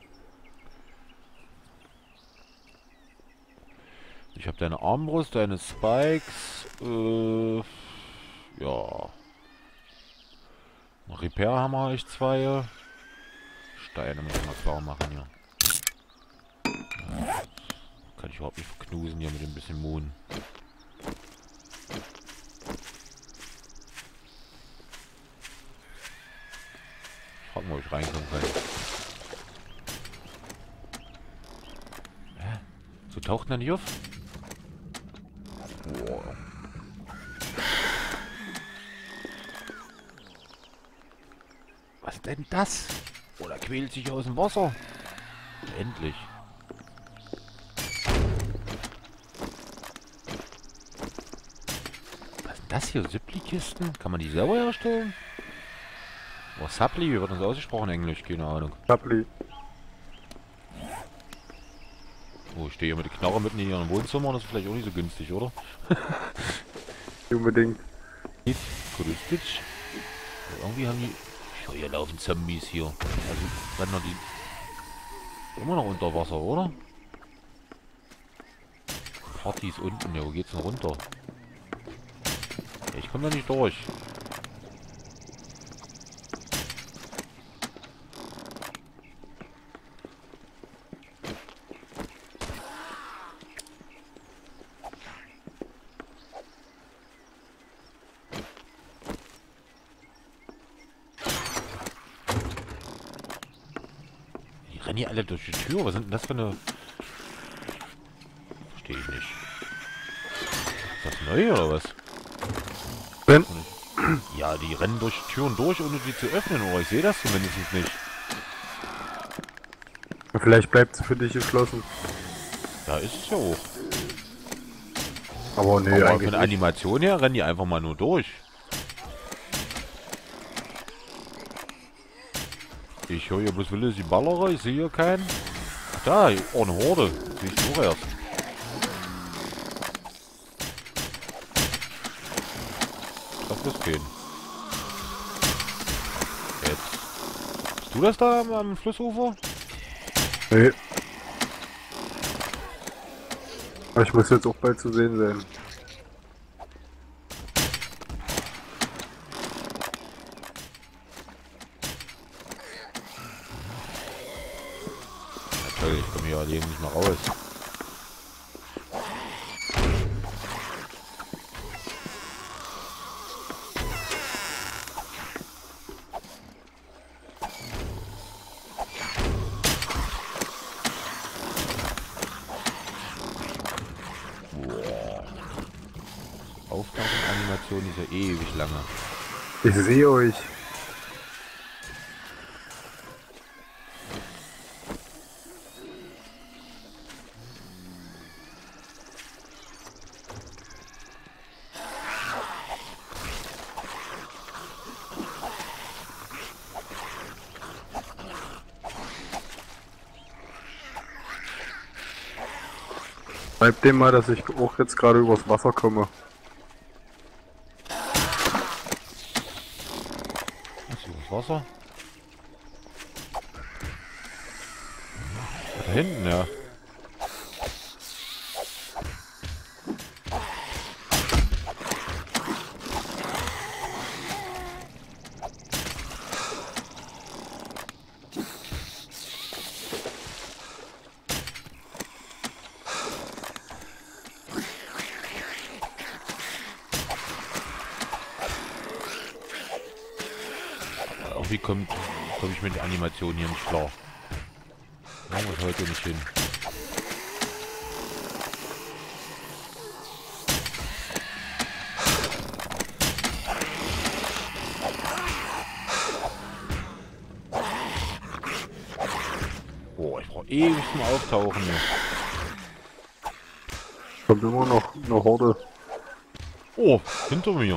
Ich habe deine Armbrust, deine Spikes, ja. Repair-Hammer habe ich 2. Steine muss ich mal klar machen hier. Kann ich überhaupt nicht verknusen hier mit dem bisschen Moon. Frag mal, ob ich reinkommen kann. Hä? So taucht er nicht auf? Wow. Was denn das? Oder quält sich aus dem Wasser? Endlich. Was ist das hier? Supply-Kisten? Kann man die selber herstellen? Oh, Supply, wie wird das ausgesprochen in Englisch? Keine Ahnung. Supply. Oh, ich stehe hier mit der Knarre mitten in ihrem Wohnzimmer. Das ist vielleicht auch nicht so günstig, oder? Nicht unbedingt. Nicht kuristisch. Irgendwie haben die... Oh, hier laufen Zombies hier. Also, rennen noch die... Immer noch unter Wasser, oder? Party ist unten. Ja, wo geht's denn runter? Ja, ich komme da nicht durch. Die rennen hier alle durch die Tür. Was sind denn das für eine... Verstehe ich nicht. Ist das neu oder was? Wenn? Ja, die rennen durch die Türen durch, ohne die zu öffnen. Oder ich sehe das zumindest nicht. Vielleicht bleibt es für dich geschlossen. Da ist es ja auch. Aber nee, Aber eigentlich von der nicht. Animation her rennen die einfach mal nur durch. Ich höre hier bloß Willis die Ballerer, ich sehe hier keinen. Ach da, oh, eine Horde. Sehe ich auch erst. Das ist kein. Jetzt. Bist du das da am Flussufer? Nee. Aber ich muss jetzt auch bald zu sehen sein. Ja, toll, ich komme hier eben nicht mehr raus. Aufgabenanimation ist ja ewig lange. Ich sehe euch. Schreib dem mal, dass ich auch jetzt gerade übers Wasser komme. Ist hier das Wasser? Da hinten, ja. irgendwie komm ich mit der Animation hier nicht klar. Machen wir es heute nicht hin. Boah, ich brauche ewig zum Auftauchen hier. Kommt immer noch eine Horde. Oh, hinter mir.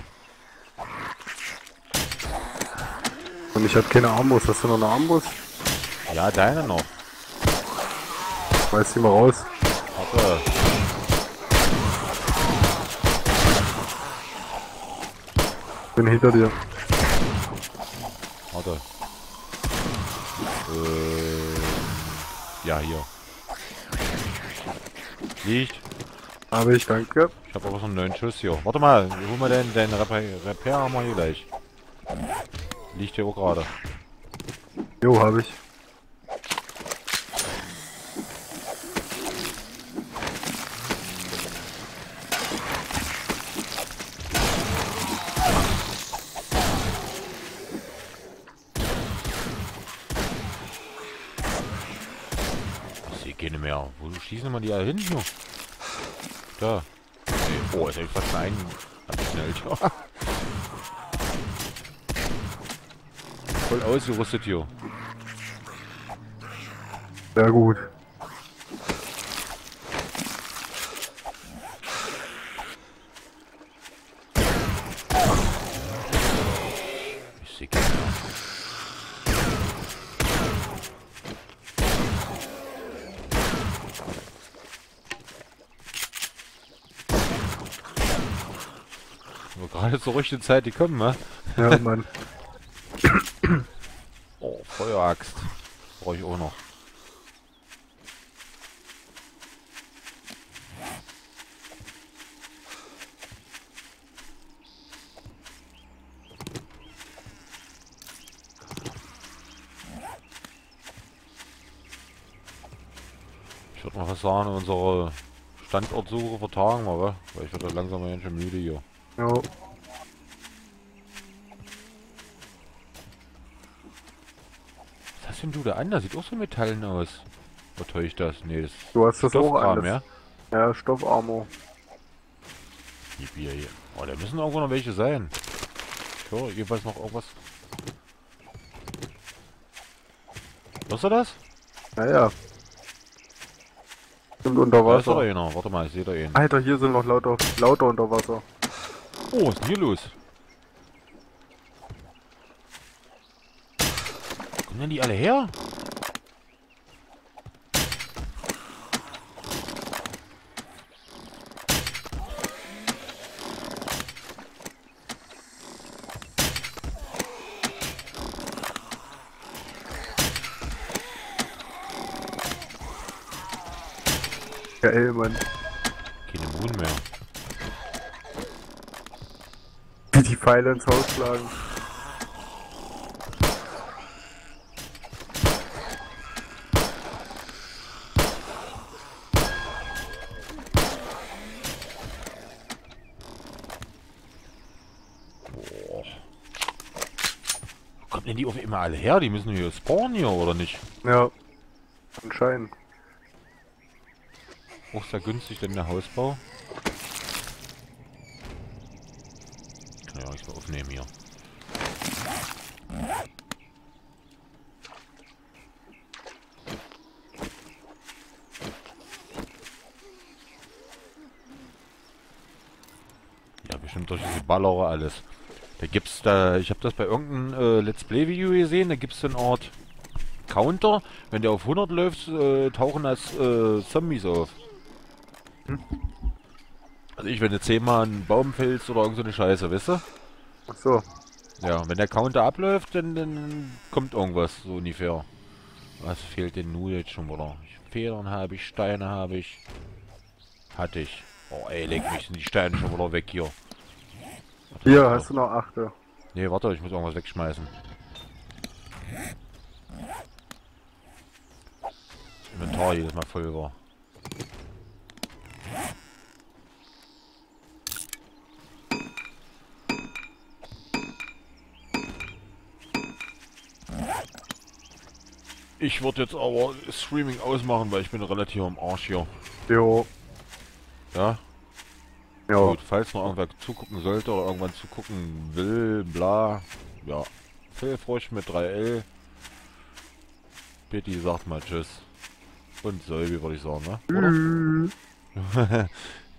Und ich hab keine Armbrust. Hast du noch eine Armbrust? Ja, deine noch. Schmeiß die mal raus. Warte. Bin hinter dir. Warte. Ja, hier. Liegt. Habe ich, danke. Ich habe aber so einen neuen Schuss hier. Warte mal, hol mal den Repair-Hammer hier gleich. Liegt hier auch gerade. Jo, habe ich. Ich sehe keine mehr. Wo schießen wir die alle hin hier? Da. Nee. Oh, jetzt hab ich fast einen abgeknallt. Voll ausgerüstet hier. Sehr gut. Ich sehe keine mehr. Aber gerade zur richtigen Zeit, die kommen, ne? Ja, Mann. Oh, Feueraxt. Brauche ich auch noch. Ich würde mal was sagen, unsere Standortsuche vertagen wir, wa? Weil ich werde langsam mal ganz schön müde hier. Jo. Was hast denn du da an? Das sieht auch so metallen aus. Oder täusche ich das? Nee, das ist Du hast das auch Stoffkram, alles. ja? Ja, Stoffarmor. Die Bier hier. Oh, da müssen irgendwo noch welche sein. Ich höre jeweils noch irgendwas. Hörst du das? Naja. Sind unter Da ist doch Wasser. einer. Warte mal, ich sehe da einen. Alter, hier sind noch lauter unter Wasser. Oh, was ist denn hier los? Kommen denn die alle her? Geil, Mann. Keine Moon mehr. Wie die Pfeile ins Haus schlagen. Boah. Wo kommen denn die auf immer alle her? Die müssen hier spawnen hier, oder nicht? Ja. Anscheinend. Auch sehr günstig, denn der Hausbau. Kann ja auch nichts mehr aufnehmen hier. Ja, bestimmt durch diese Ballerer alles. Da gibt's da, ich habe das bei irgendeinem Let's Play Video gesehen, da gibt's so eine Art Counter. Wenn der auf 100 läuft, tauchen das Zombies auf. Also wenn du 10-mal einen Baum fällst oder irgend so eine Scheiße, weißt du? Ach so. Ja, wenn der Counter abläuft, dann kommt irgendwas, so ungefähr. Was fehlt denn nun jetzt schon wieder? Federn habe ich, Steine habe ich. Hatte ich. Oh ey, leg mich, sind die Steine schon wieder weg hier. Warte, Hier, warte. hast du noch 8. Nee, warte, ich muss irgendwas wegschmeißen. Das Inventar jedes Mal voll war. Ich würde jetzt aber Streaming ausmachen, weil ich bin relativ am Arsch hier. Jo. Ja? Ja. Gut, falls noch irgendwer zugucken sollte oder irgendwann zugucken will, bla. Ja. Fehlfrosch mit 3L. Betty sagt mal Tschüss. Und Solvi würde ich sagen, ne? Oder?